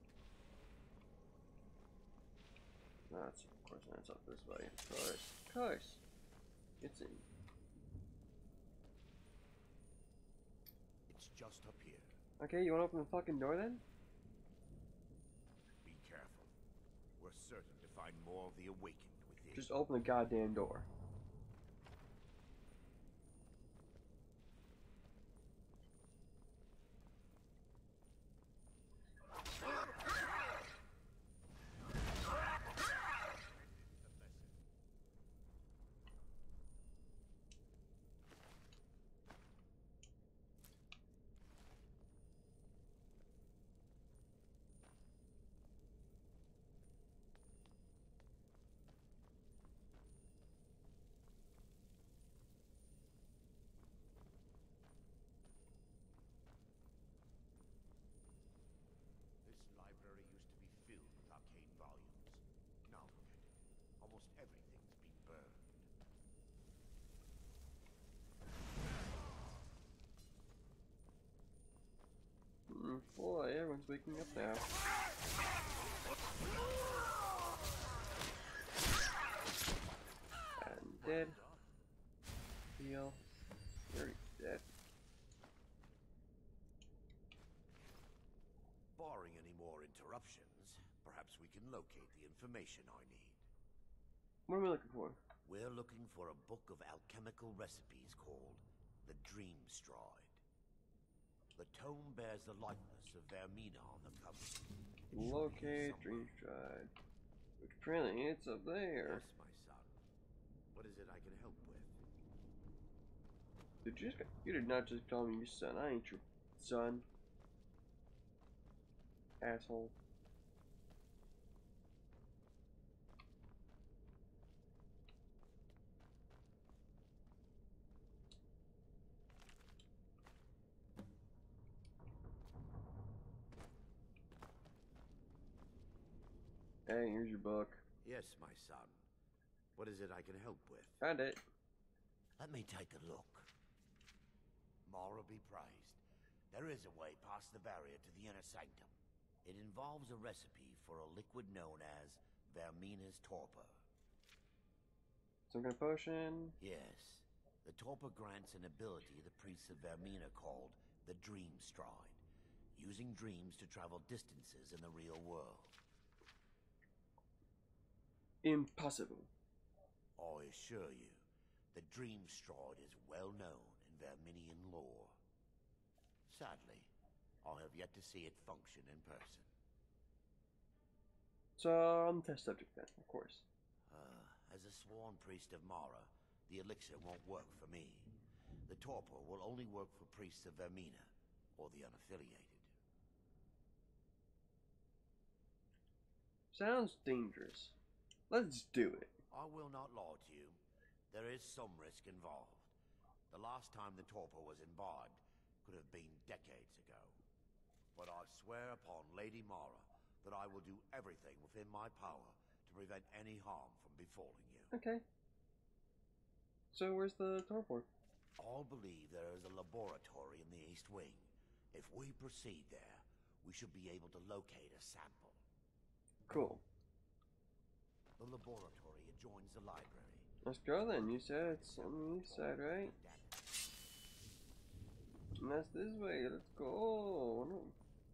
No, it's, of course not. It's up this way. Of course. Of course. It's in. It's just up here. Okay, you wanna open the fucking door then? Be careful. We're certain to find more of the awakened within. Just open the goddamn door. Everything's been burned. Boy, everyone's waking up now. And dead. Heal. Very dead. Barring any more interruptions, perhaps we can locate the information I need. What am I looking for? We're looking for a book of alchemical recipes called the Dream Stride. The tome bears the likeness of Vermina on the cover. Locate Dream Stride. Which apparently it's up there. Yes, my son. What is it I can help with? You did not just call me your son. I ain't your son. Asshole. Hey, here's your book. Yes, my son. What is it I can help with? Found it. Let me take a look. Mara be praised. There is a way past the barrier to the inner sanctum. It involves a recipe for a liquid known as Vermina's torpor. Some kind of potion? Yes. The torpor grants an ability the priests of Vermina called the Dream Stride, using dreams to travel distances in the real world. Impossible. I assure you, the Dream Stride is well known in Verminian lore. Sadly, I have yet to see it function in person. So, I'm the test subject then, of course. As a sworn priest of Mara, the elixir won't work for me. The torpor will only work for priests of Vermina, or the unaffiliated. Sounds dangerous. Let's do it. I will not lie to you. There is some risk involved. The last time the torpor was imbibed could have been decades ago. But I swear upon Lady Mara that I will do everything within my power to prevent any harm from befalling you. Okay. So where's the torpor? All believe there is a laboratory in the East Wing. If we proceed there, we should be able to locate a sample. Cool. The laboratory adjoins the library. Let's go then. You said it's on the east side, right? And that's this way. Let's go. No.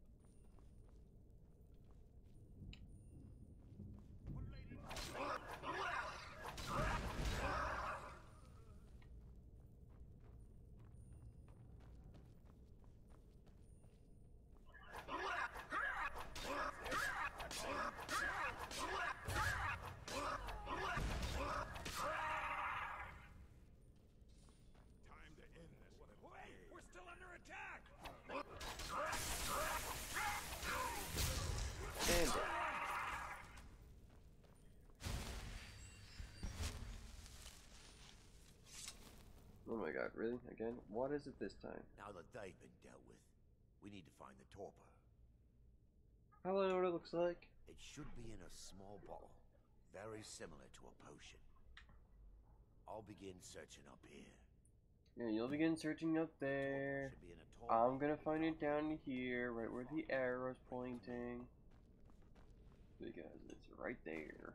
Oh my god, really? Again? What is it this time? Now that they've been dealt with, we need to find the torpor. How do I know what it looks like? It should be in a small bottle, very similar to a potion. I'll begin searching up here. Yeah, you'll begin searching up there. I'm gonna find it down here, right where the arrow's pointing. Because it's right there.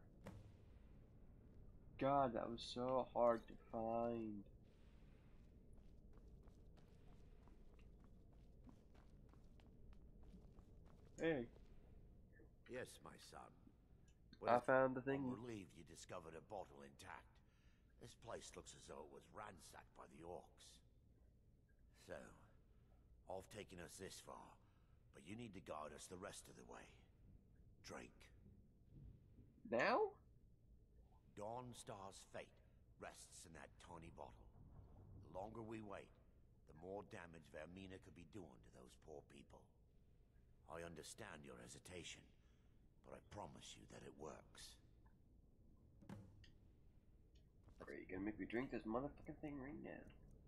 God, that was so hard to find. Hey. Yes, my son. I found the thing. I'm relieved you discovered a bottle intact. This place looks as though it was ransacked by the orcs. So, I've taken us this far, but you need to guide us the rest of the way. Drink. Now? Dawnstar's fate rests in that tiny bottle. The longer we wait, the more damage Vermina could be doing to those poor people. I understand your hesitation, but I promise you that it works. Are you gonna make me drink this motherfucking thing right now?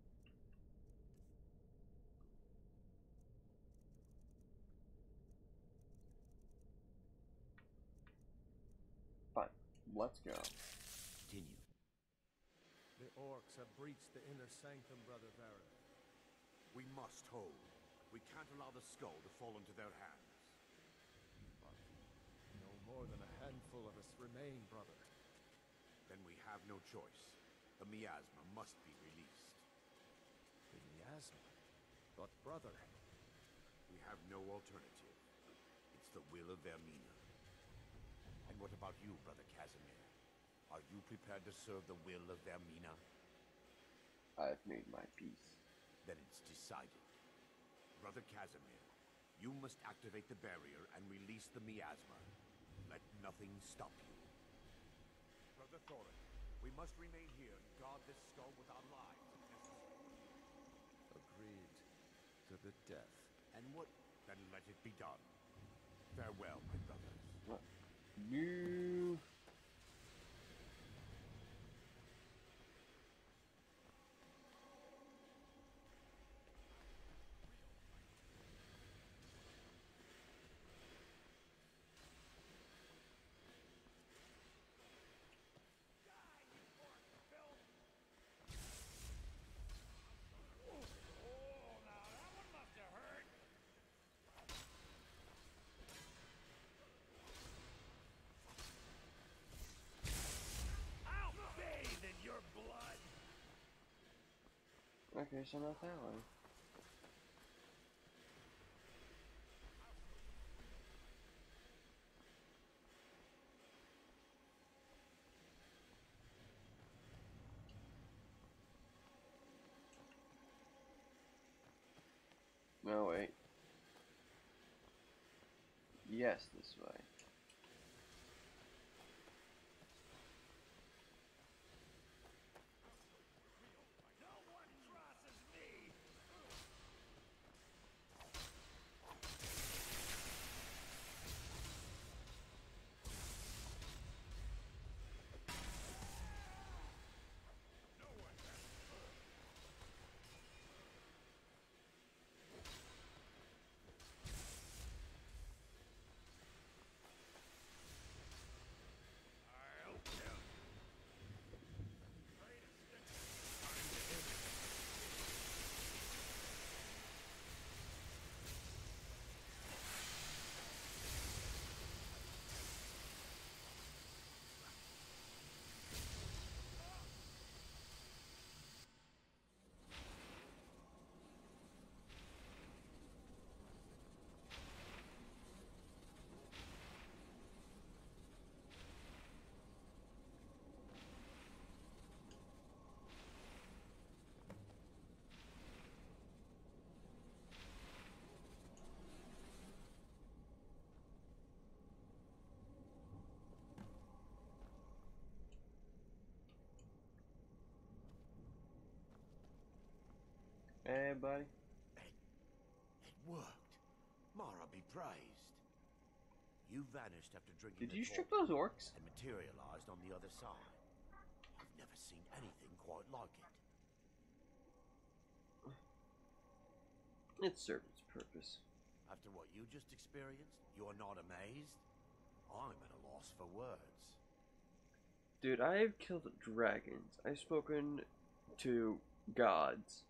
Fine, let's go. Continue. The orcs have breached the inner sanctum, Brother Vareth. We must hold. We can't allow the skull to fall into their hands. But no more than a handful of us remain, brother. Then we have no choice. The miasma must be released. The miasma? But brother... We have no alternative. It's the will of Vermina. And what about you, Brother Casimir? Are you prepared to serve the will of Vermina? I've made my peace. Then it's decided. Brother Casimir, you must activate the barrier and release the miasma. Let nothing stop you. Brother Thorin, We must remain here and guard this skull with our lives if necessary. Agreed. To the death. And what? Then let it be done. Farewell, my brothers. What? You. Okay, so not that one. No, wait. Yes, this way. Hey, buddy. It worked. Mara be praised. You vanished after drinking. Did you strip those orcs? And materialized on the other side. I've never seen anything quite like it. It served its purpose. After what you just experienced, you are not amazed? I'm at a loss for words. Dude, I have killed dragons. I've spoken to gods.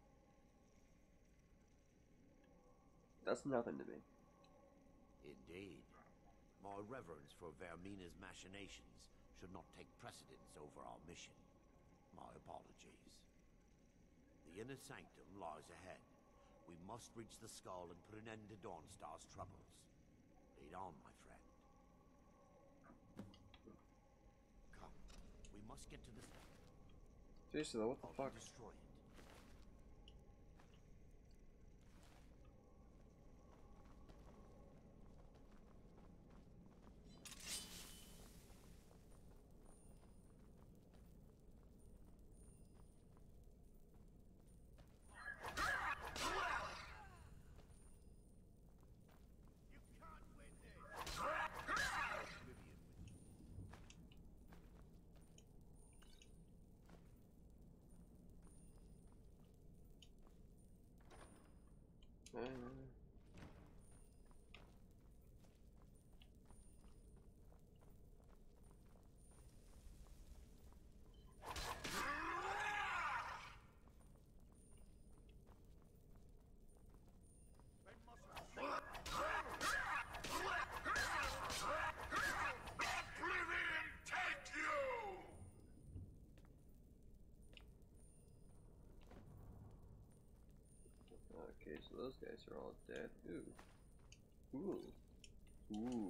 That's nothing to me. Indeed. My reverence for Vermina's machinations should not take precedence over our mission. My apologies. The inner sanctum lies ahead. We must reach the skull and put an end to Dawnstar's troubles. Lead on, my friend. Come. We must get to the skull. Seriously though, what the fuck? Destroy it. Okay, so those guys are all dead. Ooh. Ooh. Ooh.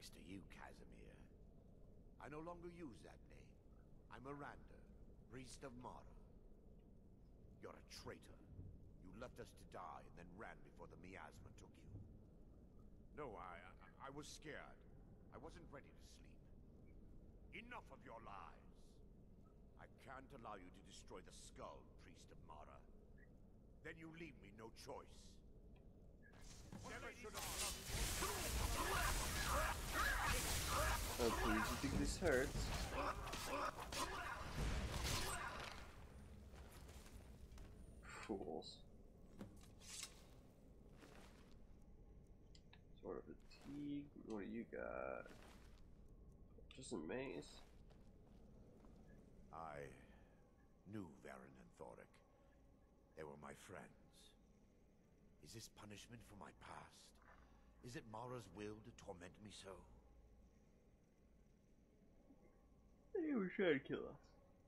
thanks to you, Casimir. I no longer use that name. I'm Miranda, priest of Mara. You're a traitor. You left us to die and then ran before the miasma took you. No, I was scared. I wasn't ready to sleep. Enough of your lies. I can't allow you to destroy the skull, priest of Mara. Then you leave me no choice. Never should have loved you. Oh, please, you think this hurts? Fools. Sort of fatigue. What do you got? Just a maze. I knew Varen and Thoric. They were my friends. Is this punishment for my past? Is it Mara's will to torment me so? They were trying to kill us.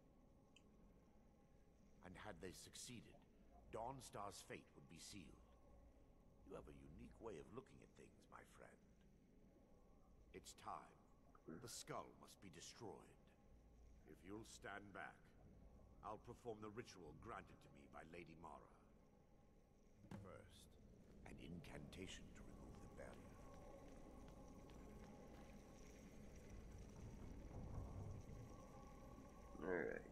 And had they succeeded, Dawnstar's fate would be sealed. You have a unique way of looking at things, my friend. It's time. The skull must be destroyed. If you'll stand back, I'll perform the ritual granted to me by Lady Mara. First, an incantation to remove the barrier. Alright.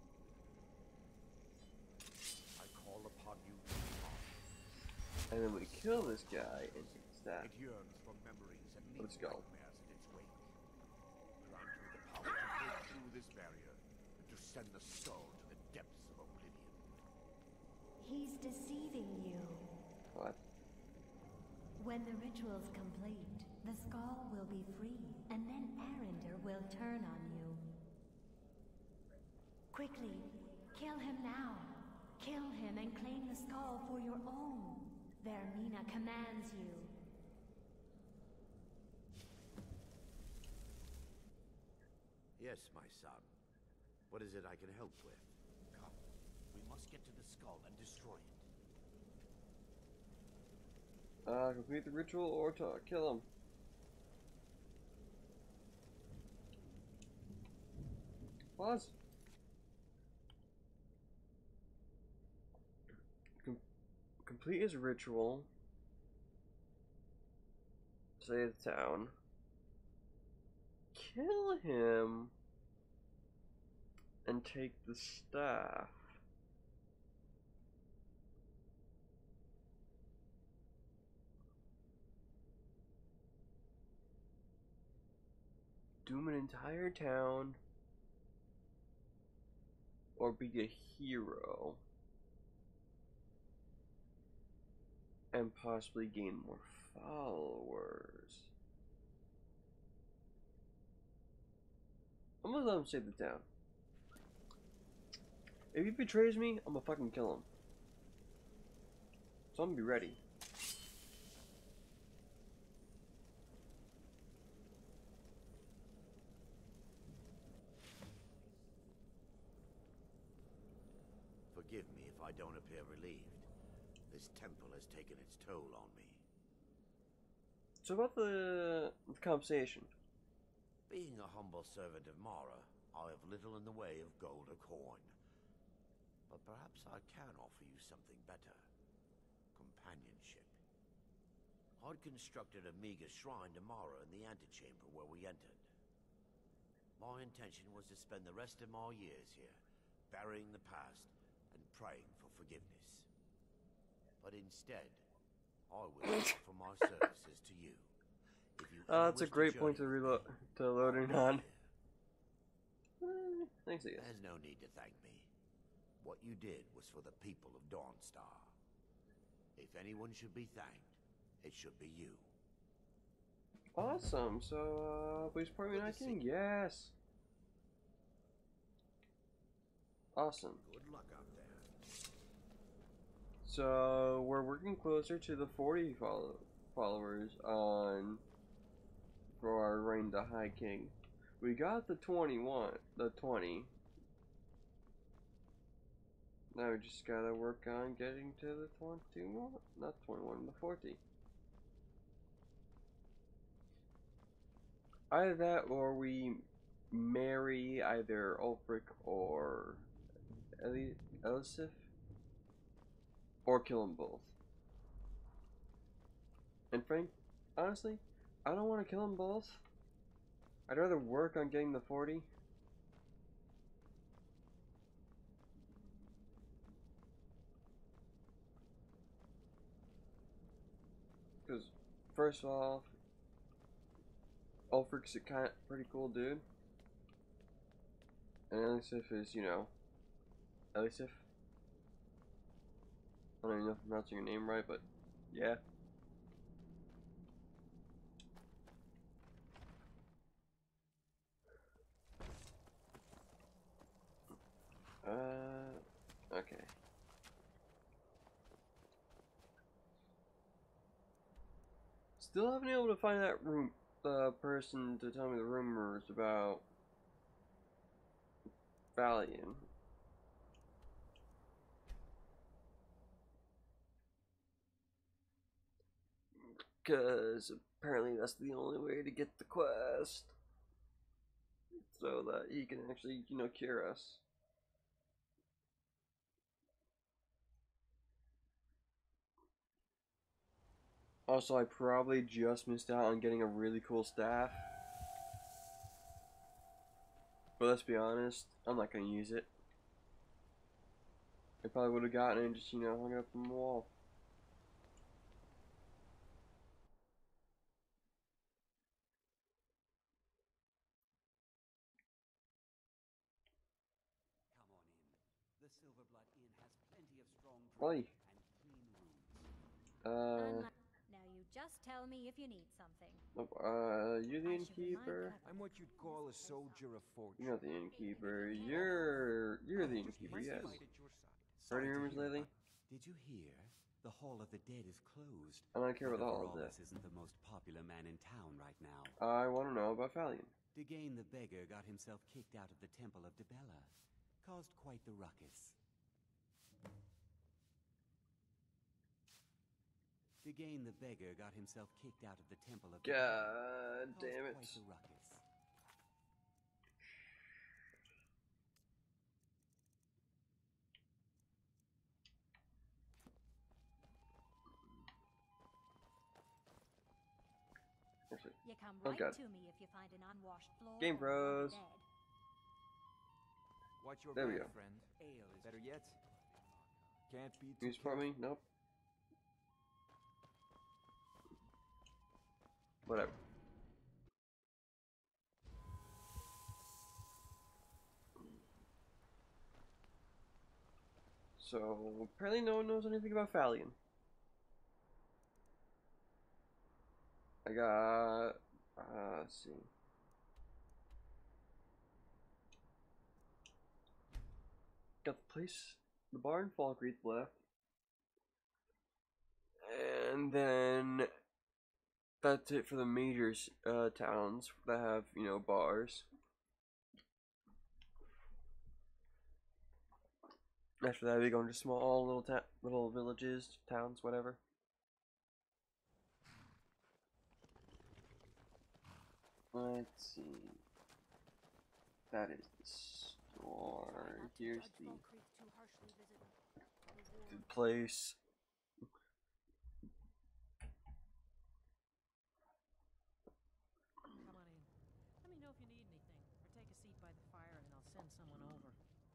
I call upon you. And then we kill this guy and it's that. It yearns for memories and Let's go. nightmares in its wake. Grant me the power to break through this barrier and to send the skull to the depths of oblivion. He's deceiving you. What? When the ritual's complete, the skull will be free, and then Arender will turn on you. Quickly, kill him now. Kill him and claim the skull for your own. Vermina commands you. Yes, my son. What is it I can help with? Come. We must get to the skull and destroy it. Complete the ritual or kill him. Pause. Complete his ritual. Save the town. Kill him. And take the staff. Doom an entire town. Or be a hero. And possibly gain more followers. I'm gonna let him save the town. If he betrays me, I'm gonna fucking kill him. So I'm gonna be ready. Forgive me if I don't appear relieved. This temple has taken its toll on me. So about the compensation. Being a humble servant of Mara, I have little in the way of gold or coin. But perhaps I can offer you something better. Companionship. I'd constructed a meager shrine to Mara in the antechamber where we entered. My intention was to spend the rest of my years here, burying the past and praying for forgiveness. But instead, I will offer my services to you. If you That's a great point to load in on. Thanks, I guess. There's no need to thank me. What you did was for the people of Dawnstar. If anyone should be thanked, it should be you. Awesome. So, please point me not king. Yes. Awesome. Good luck out there. So we're working closer to the 40 followers on for our reign to High King. We got the 20. Now we just gotta work on getting to the 21, not 21, the 40. Either that or we marry either Ulfric or Elisif, or kill them both. And Frank, honestly, I don't want to kill them both. I'd rather work on getting the 40. Because, first off, Ulfric's a pretty cool dude. And Elisif is, you know, Elisif. I don't even know if I'm pronouncing your name right, but yeah. Okay. Still haven't been able to find that person to tell me the rumors about Valiant. Because apparently that's the only way to get the quest. So that he can actually, you know, cure us. Also, I probably just missed out on getting a really cool staff. But let's be honest, I'm not going to use it. I probably would have gotten it and just, you know, hung it up on the wall. The Silverblood Inn has plenty of strong Oi. drink and clean rooms. Now you just tell me if you need something. You're the innkeeper? I'm what you'd call a soldier of fortune. You're not the innkeeper. You're the innkeeper, yes. Heard any rumors lately? Did you hear? The Hall of the Dead is closed. I don't care about the Hall of the Dead. This isn't the most popular man in town right now. I want to know about Valiant. Degain the beggar got himself kicked out of the Temple of Dibella. Caused quite the ruckus. Degain the beggar got himself kicked out of the Temple of God damn it. Quite the ruckus. You come right to me if you find an unwashed floor. Game Bros. Watch your there we back, go. friend. Ale is better yet. Can't be Can you support me? Nope. Whatever. So apparently no one knows anything about Valiant. I got let's see. Got the place, the bar in Falkreath left. And then that's it for the major towns that have, you know, bars. After that, we go into small little villages, towns, whatever. Let's see. That is the store. Here's the place. Come on in. Let me know if you need anything, or take a seat by the fire and I'll send someone over.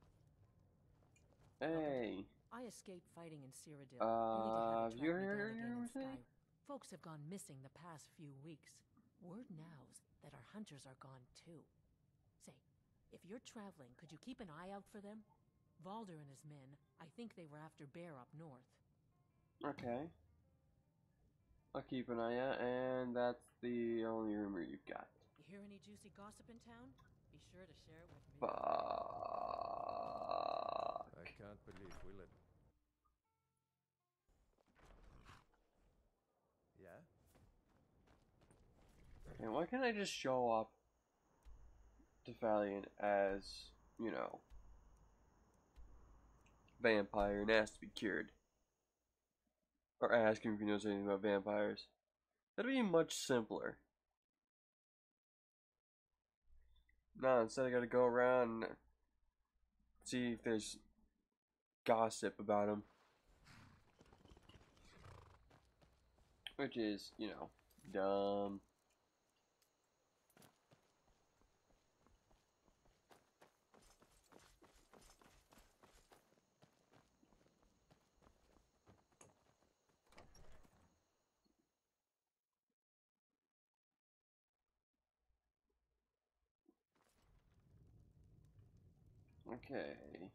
Hey. I escaped fighting in Cyrodiil, only to have it track me down again in Skyrim. Folks have gone missing the past few weeks. Word now's that our hunters are gone too. Say, if you're traveling, could you keep an eye out for them? Valder and his men, I think they were after Bear up north. Okay. I'll keep an eye out, and that's the only rumor you've got. You hear any juicy gossip in town? Be sure to share it with me. Fuck. I can't believe we let... Yeah? Okay, why can't I just show up to Valiant as, you know, vampire and ask to be cured? Or ask him if he knows anything about vampires. That'd be much simpler. No, instead I gotta go around and see if there's gossip about him. Which is, you know, dumb. Okay.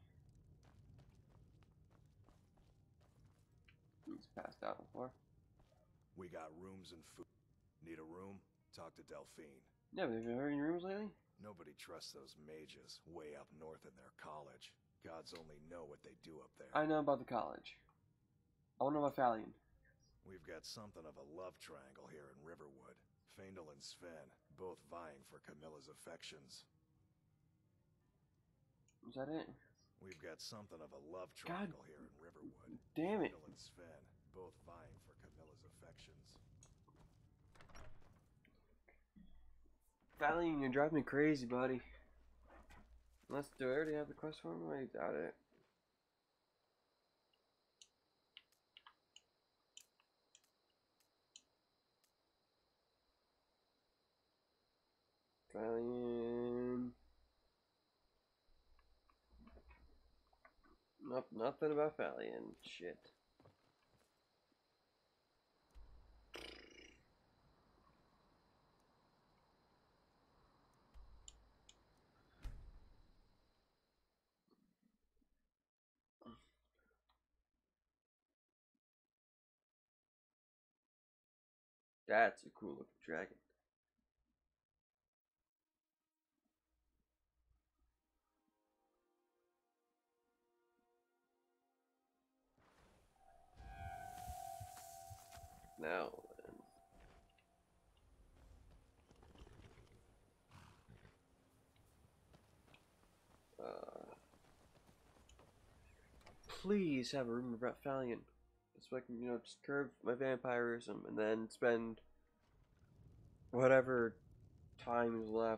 He's passed out before. We got rooms and food. Need a room? Talk to Delphine. Yeah, but have you heard any rooms lately? Nobody trusts those mages way up north in their college. Gods only know what they do up there. I know about the college. I want to know about Falion. We've got something of a love triangle here in Riverwood. Faendal and Sven, both vying for Camilla's affections. Is that it? We've got something of a love triangle here in Riverwood. Damn it. Faendal and Sven, both vying for Camilla's affections. Falion, you're driving me crazy, buddy. Unless, do I already have the quest for him? I doubt it. Falion. Nope, nothing about Falion. Shit. That's a cool looking dragon. Now then. Please have a room about Falion. So I can, you know, just curb my vampirism and then spend whatever time is left.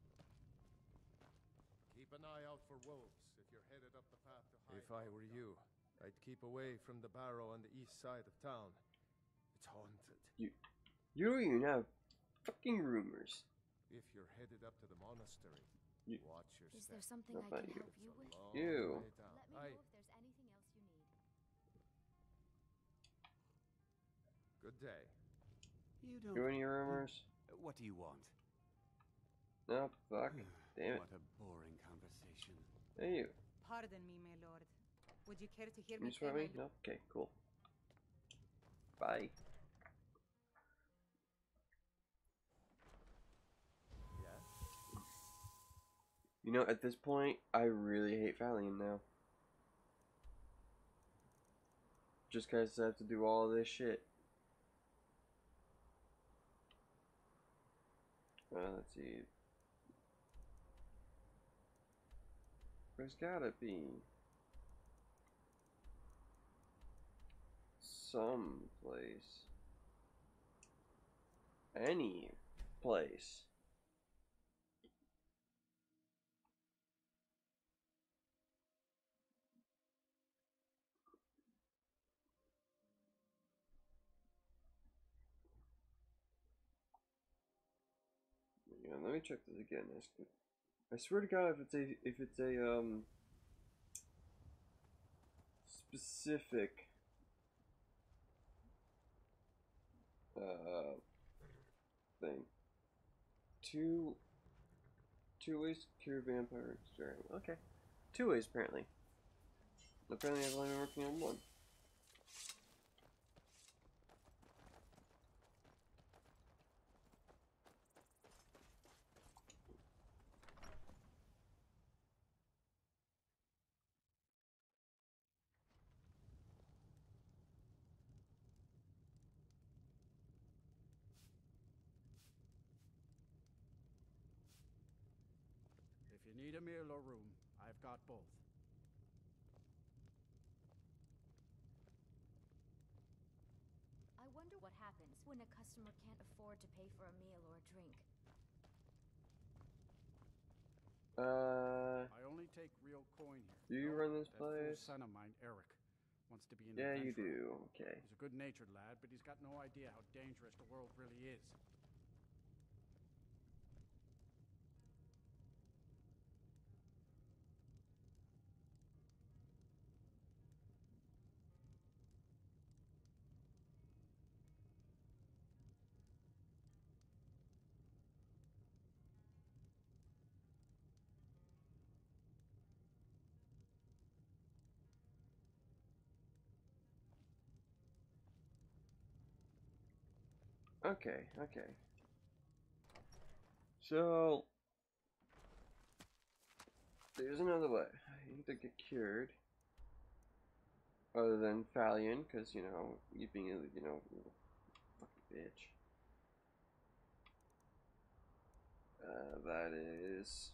Keep an eye out for wolves if you're headed up the path to High. If I were you, I'd keep away from the barrow on the east side of town. It's haunted. You don't even have fucking rumors. If you're headed up to the monastery, watch your Is step. there something I can help you with? You. Let me know if there's anything else you need. Good day. You don't. Do any rumors? What do you want? No, fuck. Damn it. What a boring conversation. Hey, you. Pardon me, my lord. Would you care to hear You me swear say me? No? Okay, cool. Bye. You know, at this point, I really hate Falion now. Just because I have to do all this shit. Let's see. There's gotta be some place. Any place. Yeah, let me check this again. I swear to God, if it's a specific thing. Two ways to cure vampire serum. Okay. 2 ways apparently. Apparently I've only been working on one. If you need a meal or room, I've got both. I wonder what happens when a customer can't afford to pay for a meal or a drink. I only take real coin here. Do you run this That fool place? son of mine, Eric, wants to be an Yeah, you adventurer. do. Okay. He's a good-natured lad, but he's got no idea how dangerous the world really is. Okay, okay. So there's another way. I need to get cured. Other than Fallion, because, you know, you being a, you know, fucking bitch. That is...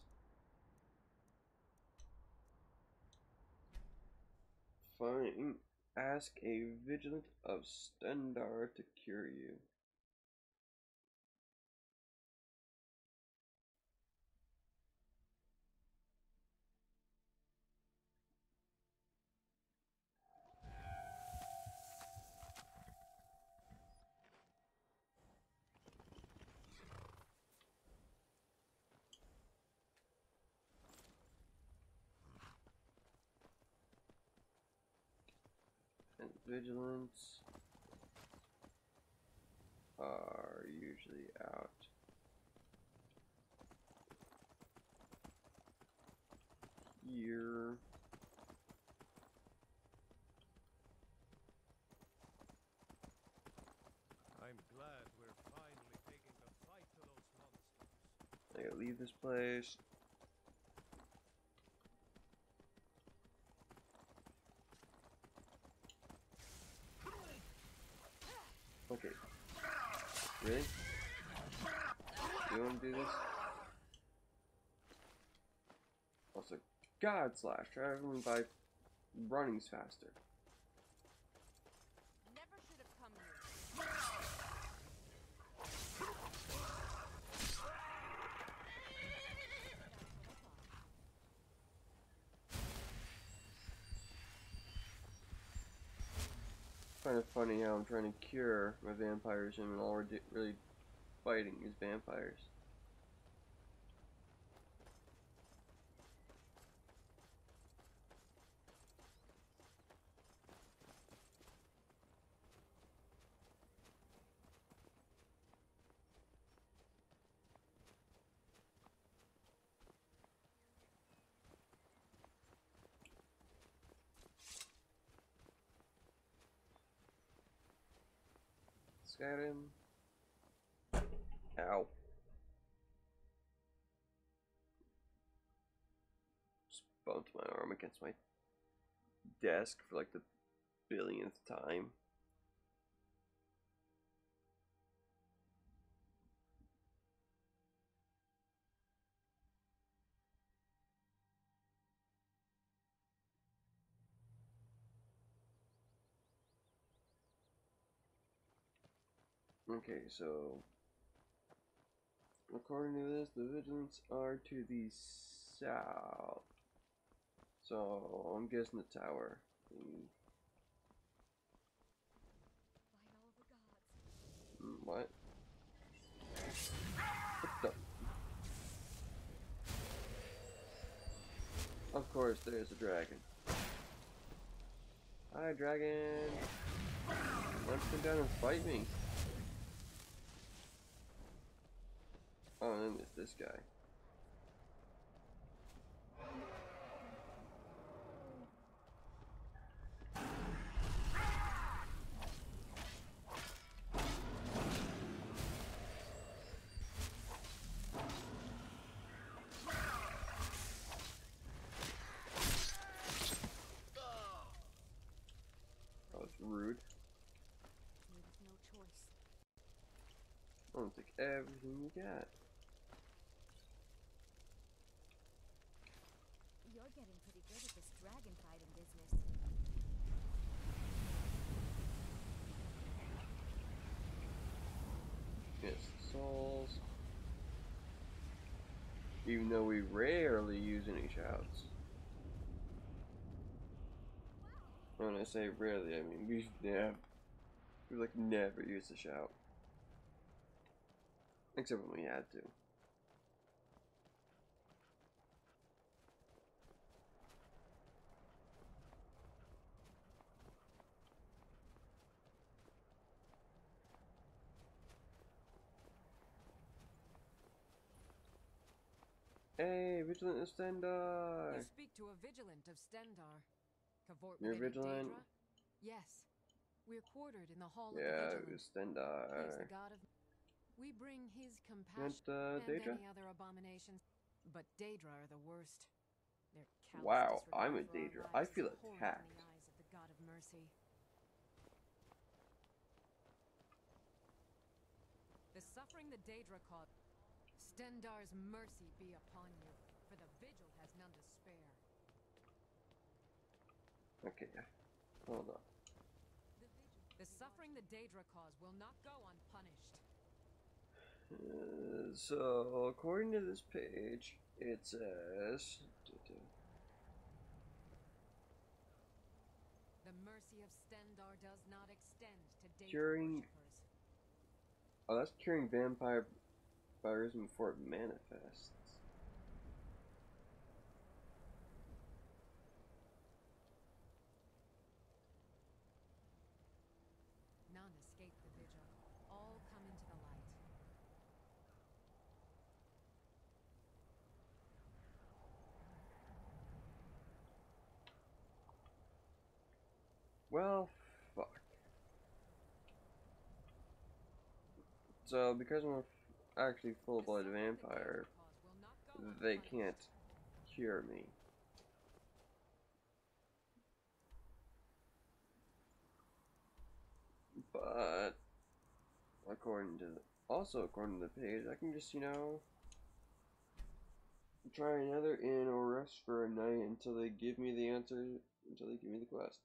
Fine. Ask a Vigilant of Stendar to cure you. And Vigilants are usually out. Here. I'm glad we're finally taking the fight to those monsters. I gotta leave this place. Okay. Really? You wanna do this? Also, God slash, traveling by running's faster. Never should have come here. Kind of funny how I'm trying to cure my vampirism and all we're really fighting is vampires. Skyrim. Ow. Just bumped my arm against my desk for like the billionth time. Okay, so according to this, the Vigilants are to the south. So I'm guessing the tower. What? What the? Of course, there's a dragon. Hi, dragon. Why don't you come down and fight me? Oh, and then there's this guy. That was rude. There was no choice. I'm gonna take everything you got. You're getting pretty good at this dragon fighting business. Yes, souls. Even though we rarely use any shouts. When I say rarely, I mean we like never use a shout. Except when we had to. Hey, Vigilant of Stendar! You speak to a Vigilant of Stendar. Cavort You're within Vigilant? Daedra? Yes. We're quartered in the Hall Yeah, of the Vigilant. Stendar. He's the god of... We bring his compassion and Daedra? any other abominations. But Daedra are the worst. Their callous Wow, disregard I'm a for our Daedra. I lives feel is horrid attacked. in the eyes of the god of mercy. The suffering the Daedra cause... Stendar's mercy be upon you, for the Vigil has none to spare. Okay, hold on. The suffering the Daedra cause will not go unpunished. So, according to this page, it says... The mercy of Stendar does not extend to Daedra Curing... worshippers. Oh, that's curing vampirism before it manifests. None escape the Vigil. All come into the light. Well, fuck. So, because I'm actually full-blooded vampire, they can't cure me. But, according to the page, I can just, try another inn or rest for a night until they give me the answer, until they give me the quest.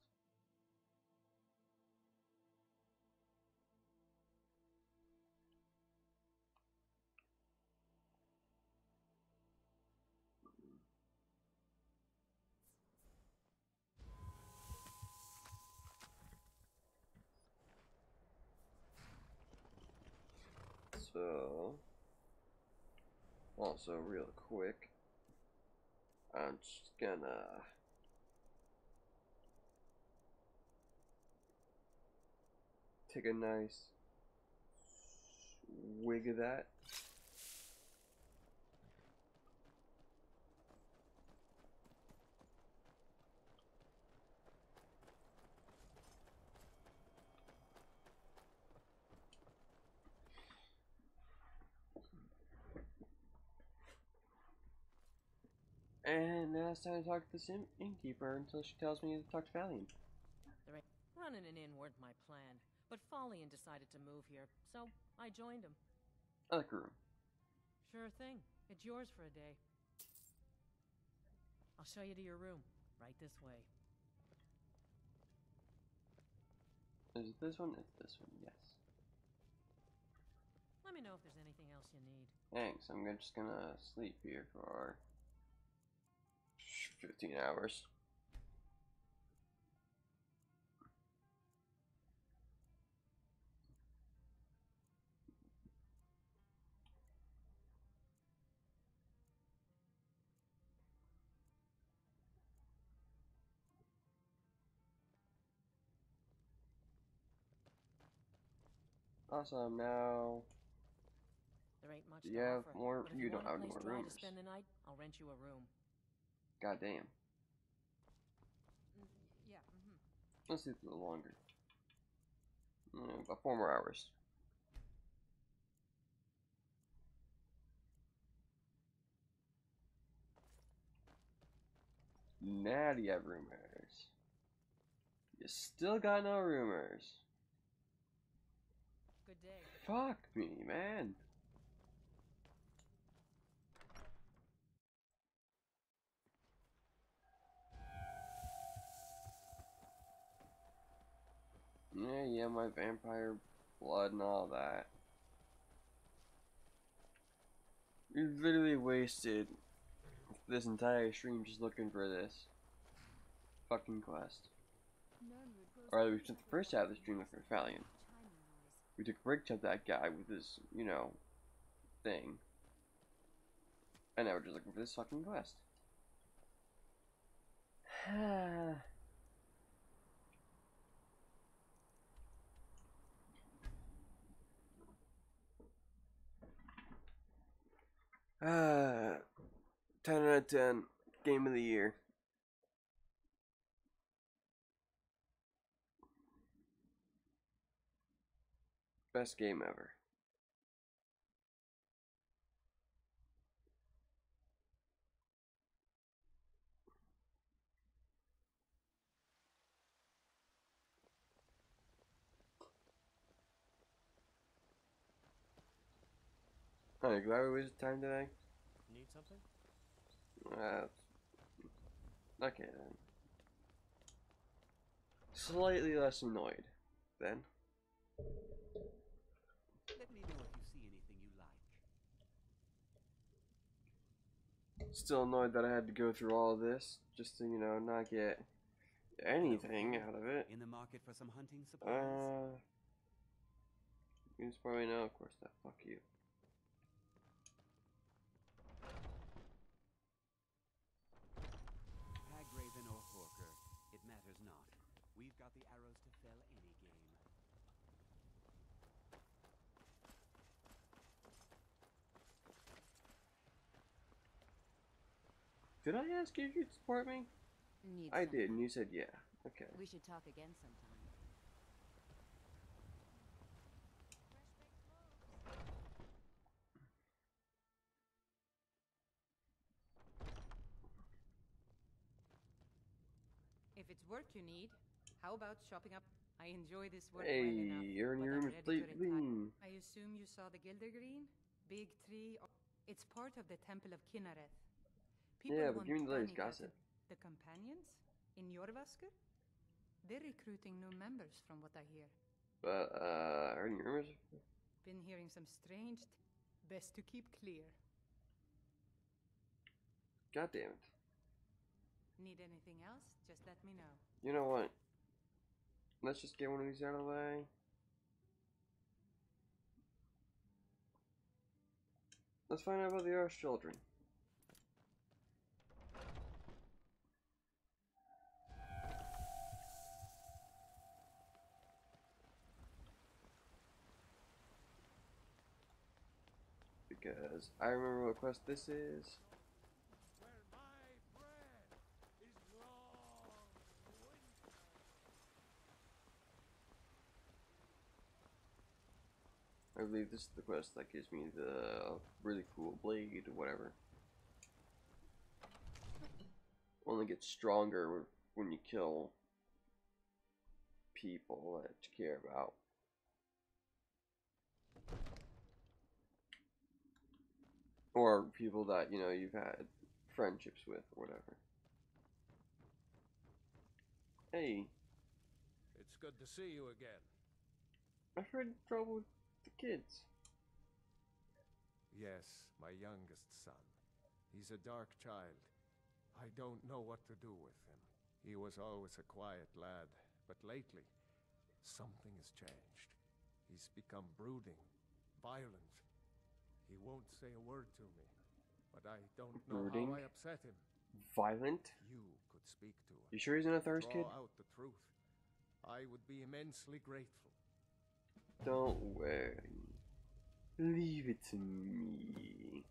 So, also real quick, I'm just gonna take a nice swig of that. And now it's time to talk to the innkeeper until she tells me to talk to Valiant. Running an inn weren't my plan, but Follian decided to move here, so I joined him. I like her room. Sure thing. It's yours for a day. I'll show you to your room. Right this way. Is it this one? It's this one, yes. Let me know if there's anything else you need. Thanks, I'm just gonna sleep here for 15 hours. Awesome, now... There ain't much You to have offer, more... but if You you don't want a have place more dry rooms. to spend the night, I'll rent you a room. God damn. Yeah, Let's sleep a little longer. About 4 more hours. Now do you have rumors? You still got no rumors. Good day. Fuck me, man. Yeah, my vampire blood and all that. You literally wasted this entire stream just looking for this fucking quest. Or rather, we spent the first half of the stream looking for Fallion. We took a break to that guy with his, you know, thing. And now we're just looking for this fucking quest. Ah, 10 out of 10. Game of the year. Best game ever. Alright, glad we wasted time today. Need something? Okay then. Slightly less annoyed, then. Let me know if you see anything you like. Still annoyed that I had to go through all of this just to, you know, not get anything out of it. In the market for some hunting supplies? You probably know, of course, that. Fuck you. Hagraven or Horker, it matters not. We've got the arrows to fell any game. Did I ask you if you'd support me? I did, and you said yeah. Okay. We should talk again sometime. If it's work you need, how about shopping up? I enjoy this work Hey, well enough, you're in but your I'm room ready to with retire. Lean. I assume you saw the Gildergreen? Big tree. It's part of the Temple of Kinnereth. Yeah, but want give me the latest Danica gossip. The companions in Jorvaskr? They're recruiting new members from what I hear. But, any rumors? Been hearing some strange. Best to keep clear. God damn it. Need anything else? Just let me know. You know what? Let's just get one of these out of the way. Let's find out about the Arch children. Because I remember what quest this is. I believe this is the quest that gives me the really cool blade or whatever. Only gets stronger when you kill people that you care about. Or people that, you know, you've had friendships with or whatever. Hey. It's good to see you again. I've heard trouble with the kids. Yes, my youngest son. He's a dark child. I don't know what to do with him. He was always a quiet lad, but lately, something has changed. He's become brooding, violent. He won't say a word to me, but I don't know how I upset him. Violent? You could speak to him. You sure he's an Athar's kid? Draw out the truth. I would be immensely grateful. Don't worry. Leave it to me.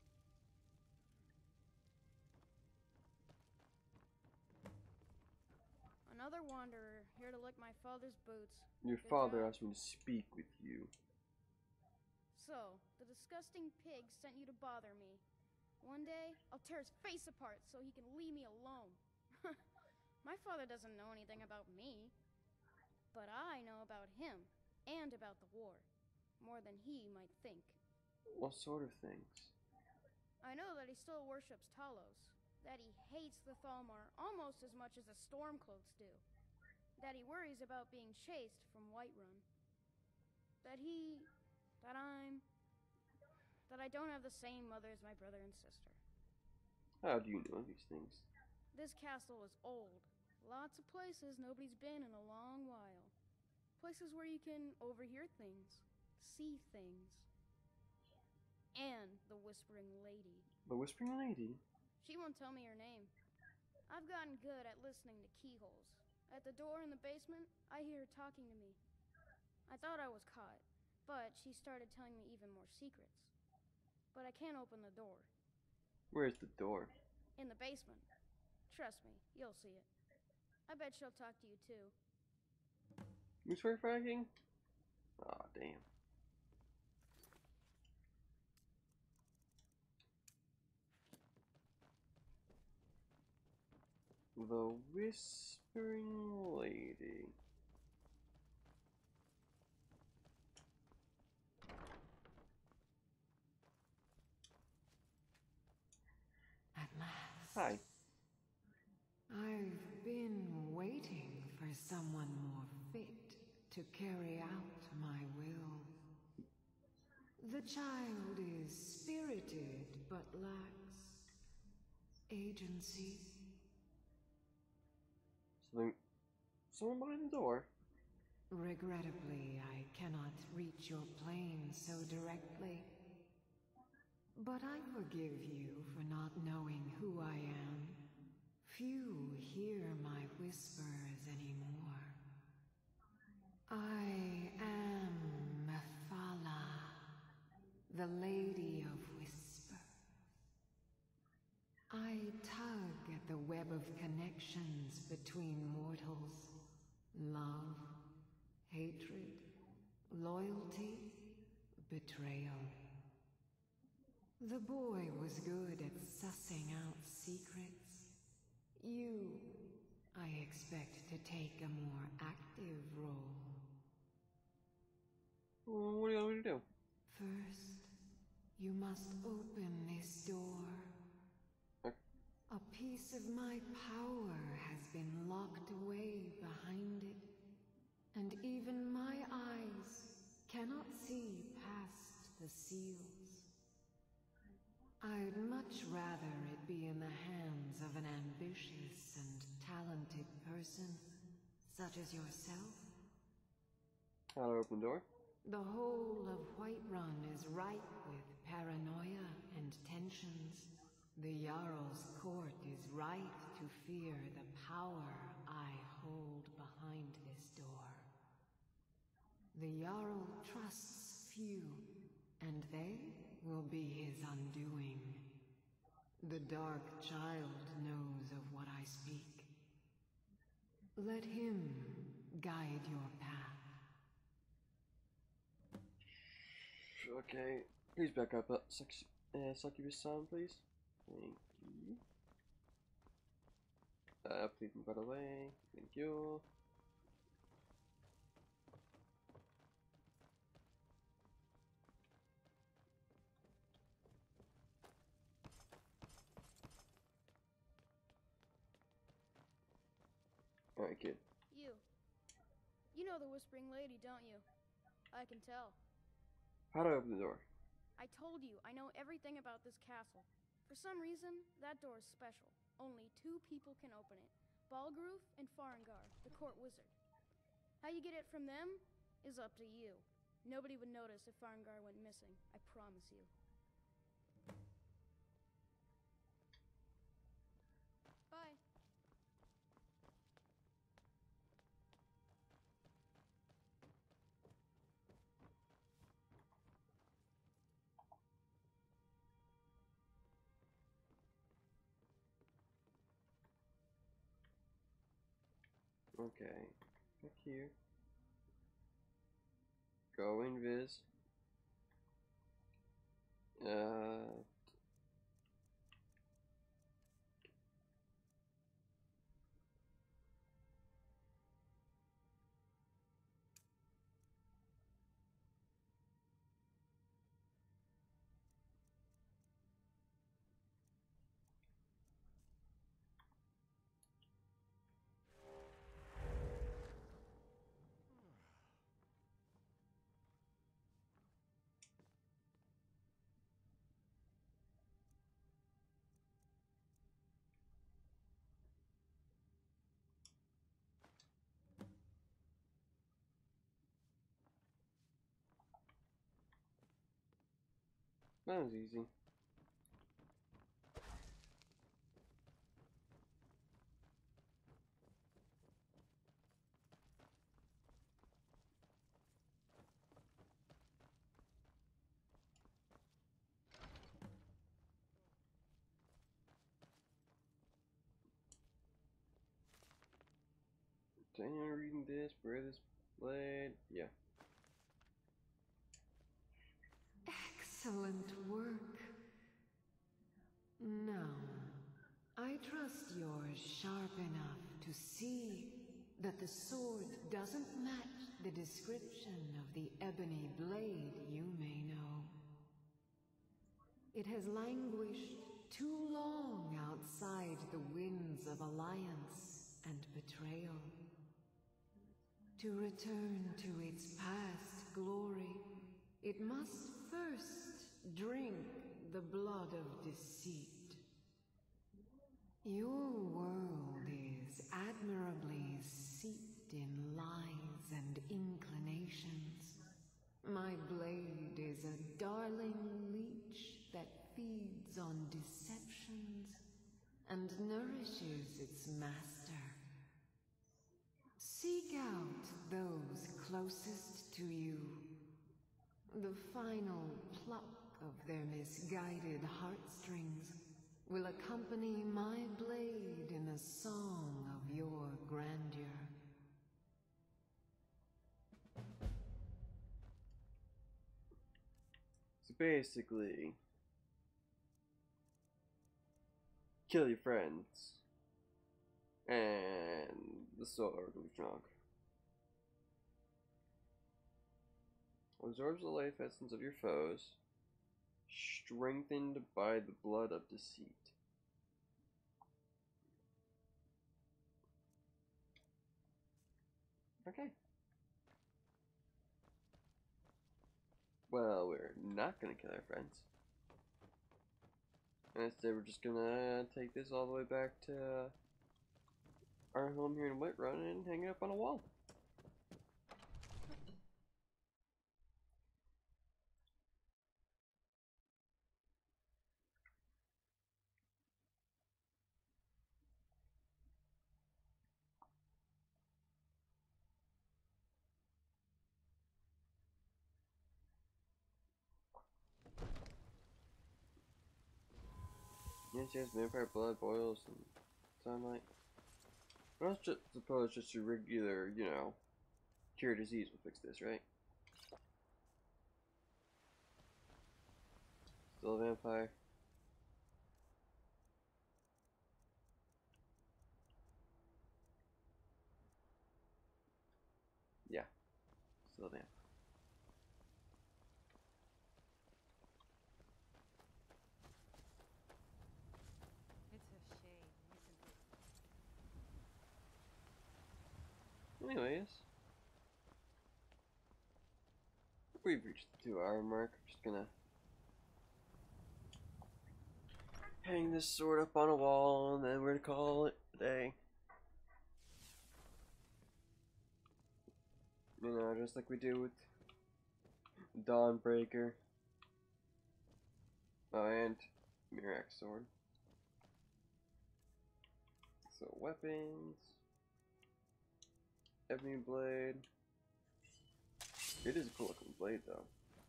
Another wanderer, here to lick my father's boots. Your father asked me to speak with you. So, the disgusting pig sent you to bother me. One day, I'll tear his face apart so he can leave me alone. My father doesn't know anything about me. But I know about him, and about the war. More than he might think. What sort of things? I know that he still worships Talos. That he hates the Thalmor almost as much as the Stormcloaks do. That he worries about being chased from Whiterun. That that I don't have the same mother as my brother and sister. How do you know these things? This castle is old. Lots of places nobody's been in a long while. Places where you can overhear things, see things. And the Whispering Lady. The Whispering Lady? She won't tell me her name. I've gotten good at listening to keyholes. At the door in the basement, I hear her talking to me. I thought I was caught, but she started telling me even more secrets. But I can't open the door. Where's the door? In the basement. Trust me, you'll see it. I bet she'll talk to you too. Whisper fracking? Aw, damn. The Whispering Lady. At last. Hi. I've been waiting for someone more fit to carry out my will. The child is spirited but lacks agency. Someone behind the door. Regrettably, I cannot reach your plane so directly. But I forgive you for not knowing who I am. Few hear my whispers anymore. I am Mathala, the Lady of Whispers. I tug at the web of connections between mortals. Love, hatred, loyalty, betrayal. The boy was good at sussing out secrets. You, I expect to take a more active role. Well, what do you want me to do? First, you must open this door. A piece of my power has been locked away behind it, and even my eyes cannot see past the seals. I'd much rather it be in the hands of an ambitious and talented person, such as yourself. How to open the door? The whole of Whiterun is ripe with paranoia and tensions. The Jarl's court is right to fear the power I hold behind this door. The Jarl trusts few, and they will be his undoing. The Dark Child knows of what I speak. Let him guide your path. Okay, please back up, Succubus-san, please. Thank you. Please move out of the way. Thank you. Alright, kid. You know the Whispering Lady, don't you? I can tell. How do I open the door? I told you, I know everything about this castle. For some reason, that door is special. Only 2 people can open it. Balgruf and Farengar, the court wizard. How you get it from them is up to you. Nobody would notice if Farengar went missing, I promise you. Bye. Okay, back here. Go invis. That was easy. Anyone reading this? Where this blade? Yeah. Excellent work. Now, I trust you're sharp enough to see that the sword doesn't match the description of the ebony blade you may know. It has languished too long outside the winds of alliance and betrayal. To return to its past glory, it must first drink the blood of deceit. Your world is admirably steeped in lies and inclinations. My blade is a darling leech that feeds on deceptions and nourishes its master. Seek out those closest to you. The final pluck of their misguided heartstrings will accompany my blade in a song of your grandeur. So basically, kill your friends, and the sword will be strong. Absorbs the life essence of your foes, strengthened by the blood of deceit. Okay. Well, we're not gonna kill our friends. Instead, we're just gonna take this all the way back to our home here in Whiterun and hang it up on a wall. Yes, vampire blood boils and sunlight. I don't just suppose just a regular, you know, cure disease will fix this, right? Still a vampire. Yeah, still a vampire. Anyways, we've reached the 2-hour mark. I'm just gonna hang this sword up on a wall and then we're gonna call it a day. You know, just like we do with Dawnbreaker. Oh, and Mirax sword. So weapons. Ebony blade. It is a cool looking blade though.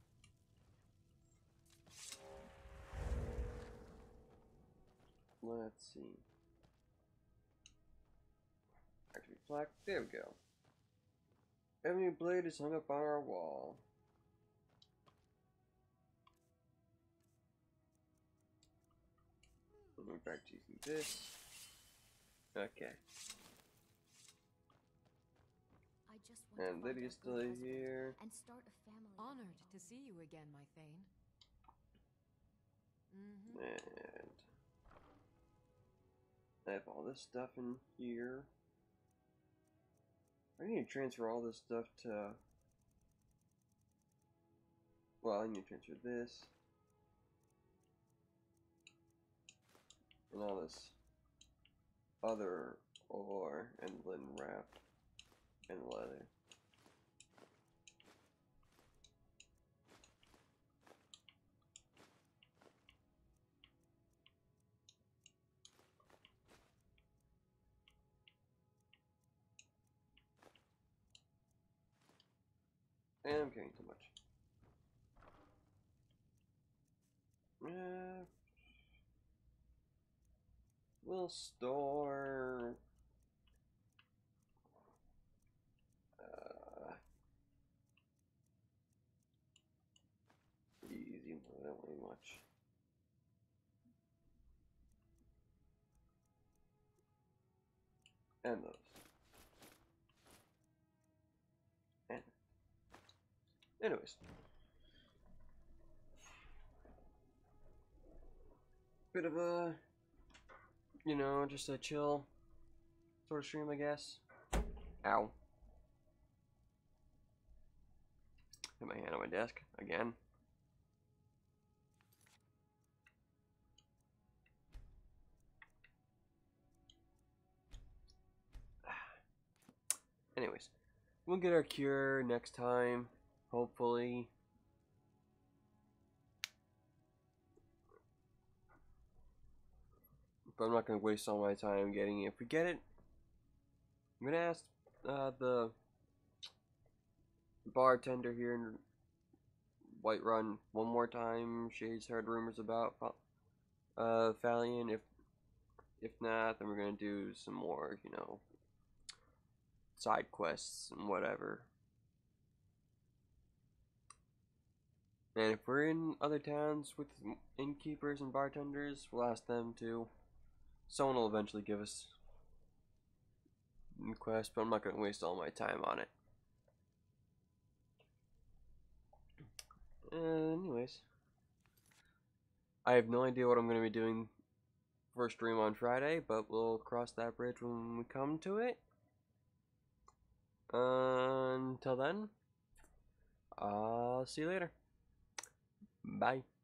Let's see. Activate plaque. There we go. Ebony blade is hung up on our wall. We'll move back to using this. Okay. And Lydia's still here. And start a family. Honored to see you again, my Thane. And I have all this stuff in here. I need to transfer all this stuff to... Well, I need to transfer this. And all this other ore and linen wrap and leather. And I'm carrying too much. We'll store... easy, but not really much. And those. And anyways. Bit of a, you know, just a chill sort of stream, I guess. Ow. Hit my hand on my desk again. Anyways, we'll get our cure next time, hopefully. But I'm not going to waste all my time getting it. If we get it, I'm going to ask the bartender here in Whiterun one more time. She's heard rumors about Thalion. If not, then we're going to do some more, you know, side quests and whatever. And if we're in other towns with innkeepers and bartenders, we'll ask them too. Someone will eventually give us a quest, but I'm not going to waste all my time on it. Anyways, I have no idea what I'm going to be doing for stream on Friday, but we'll cross that bridge when we come to it. Until then, I'll see you later. Bye.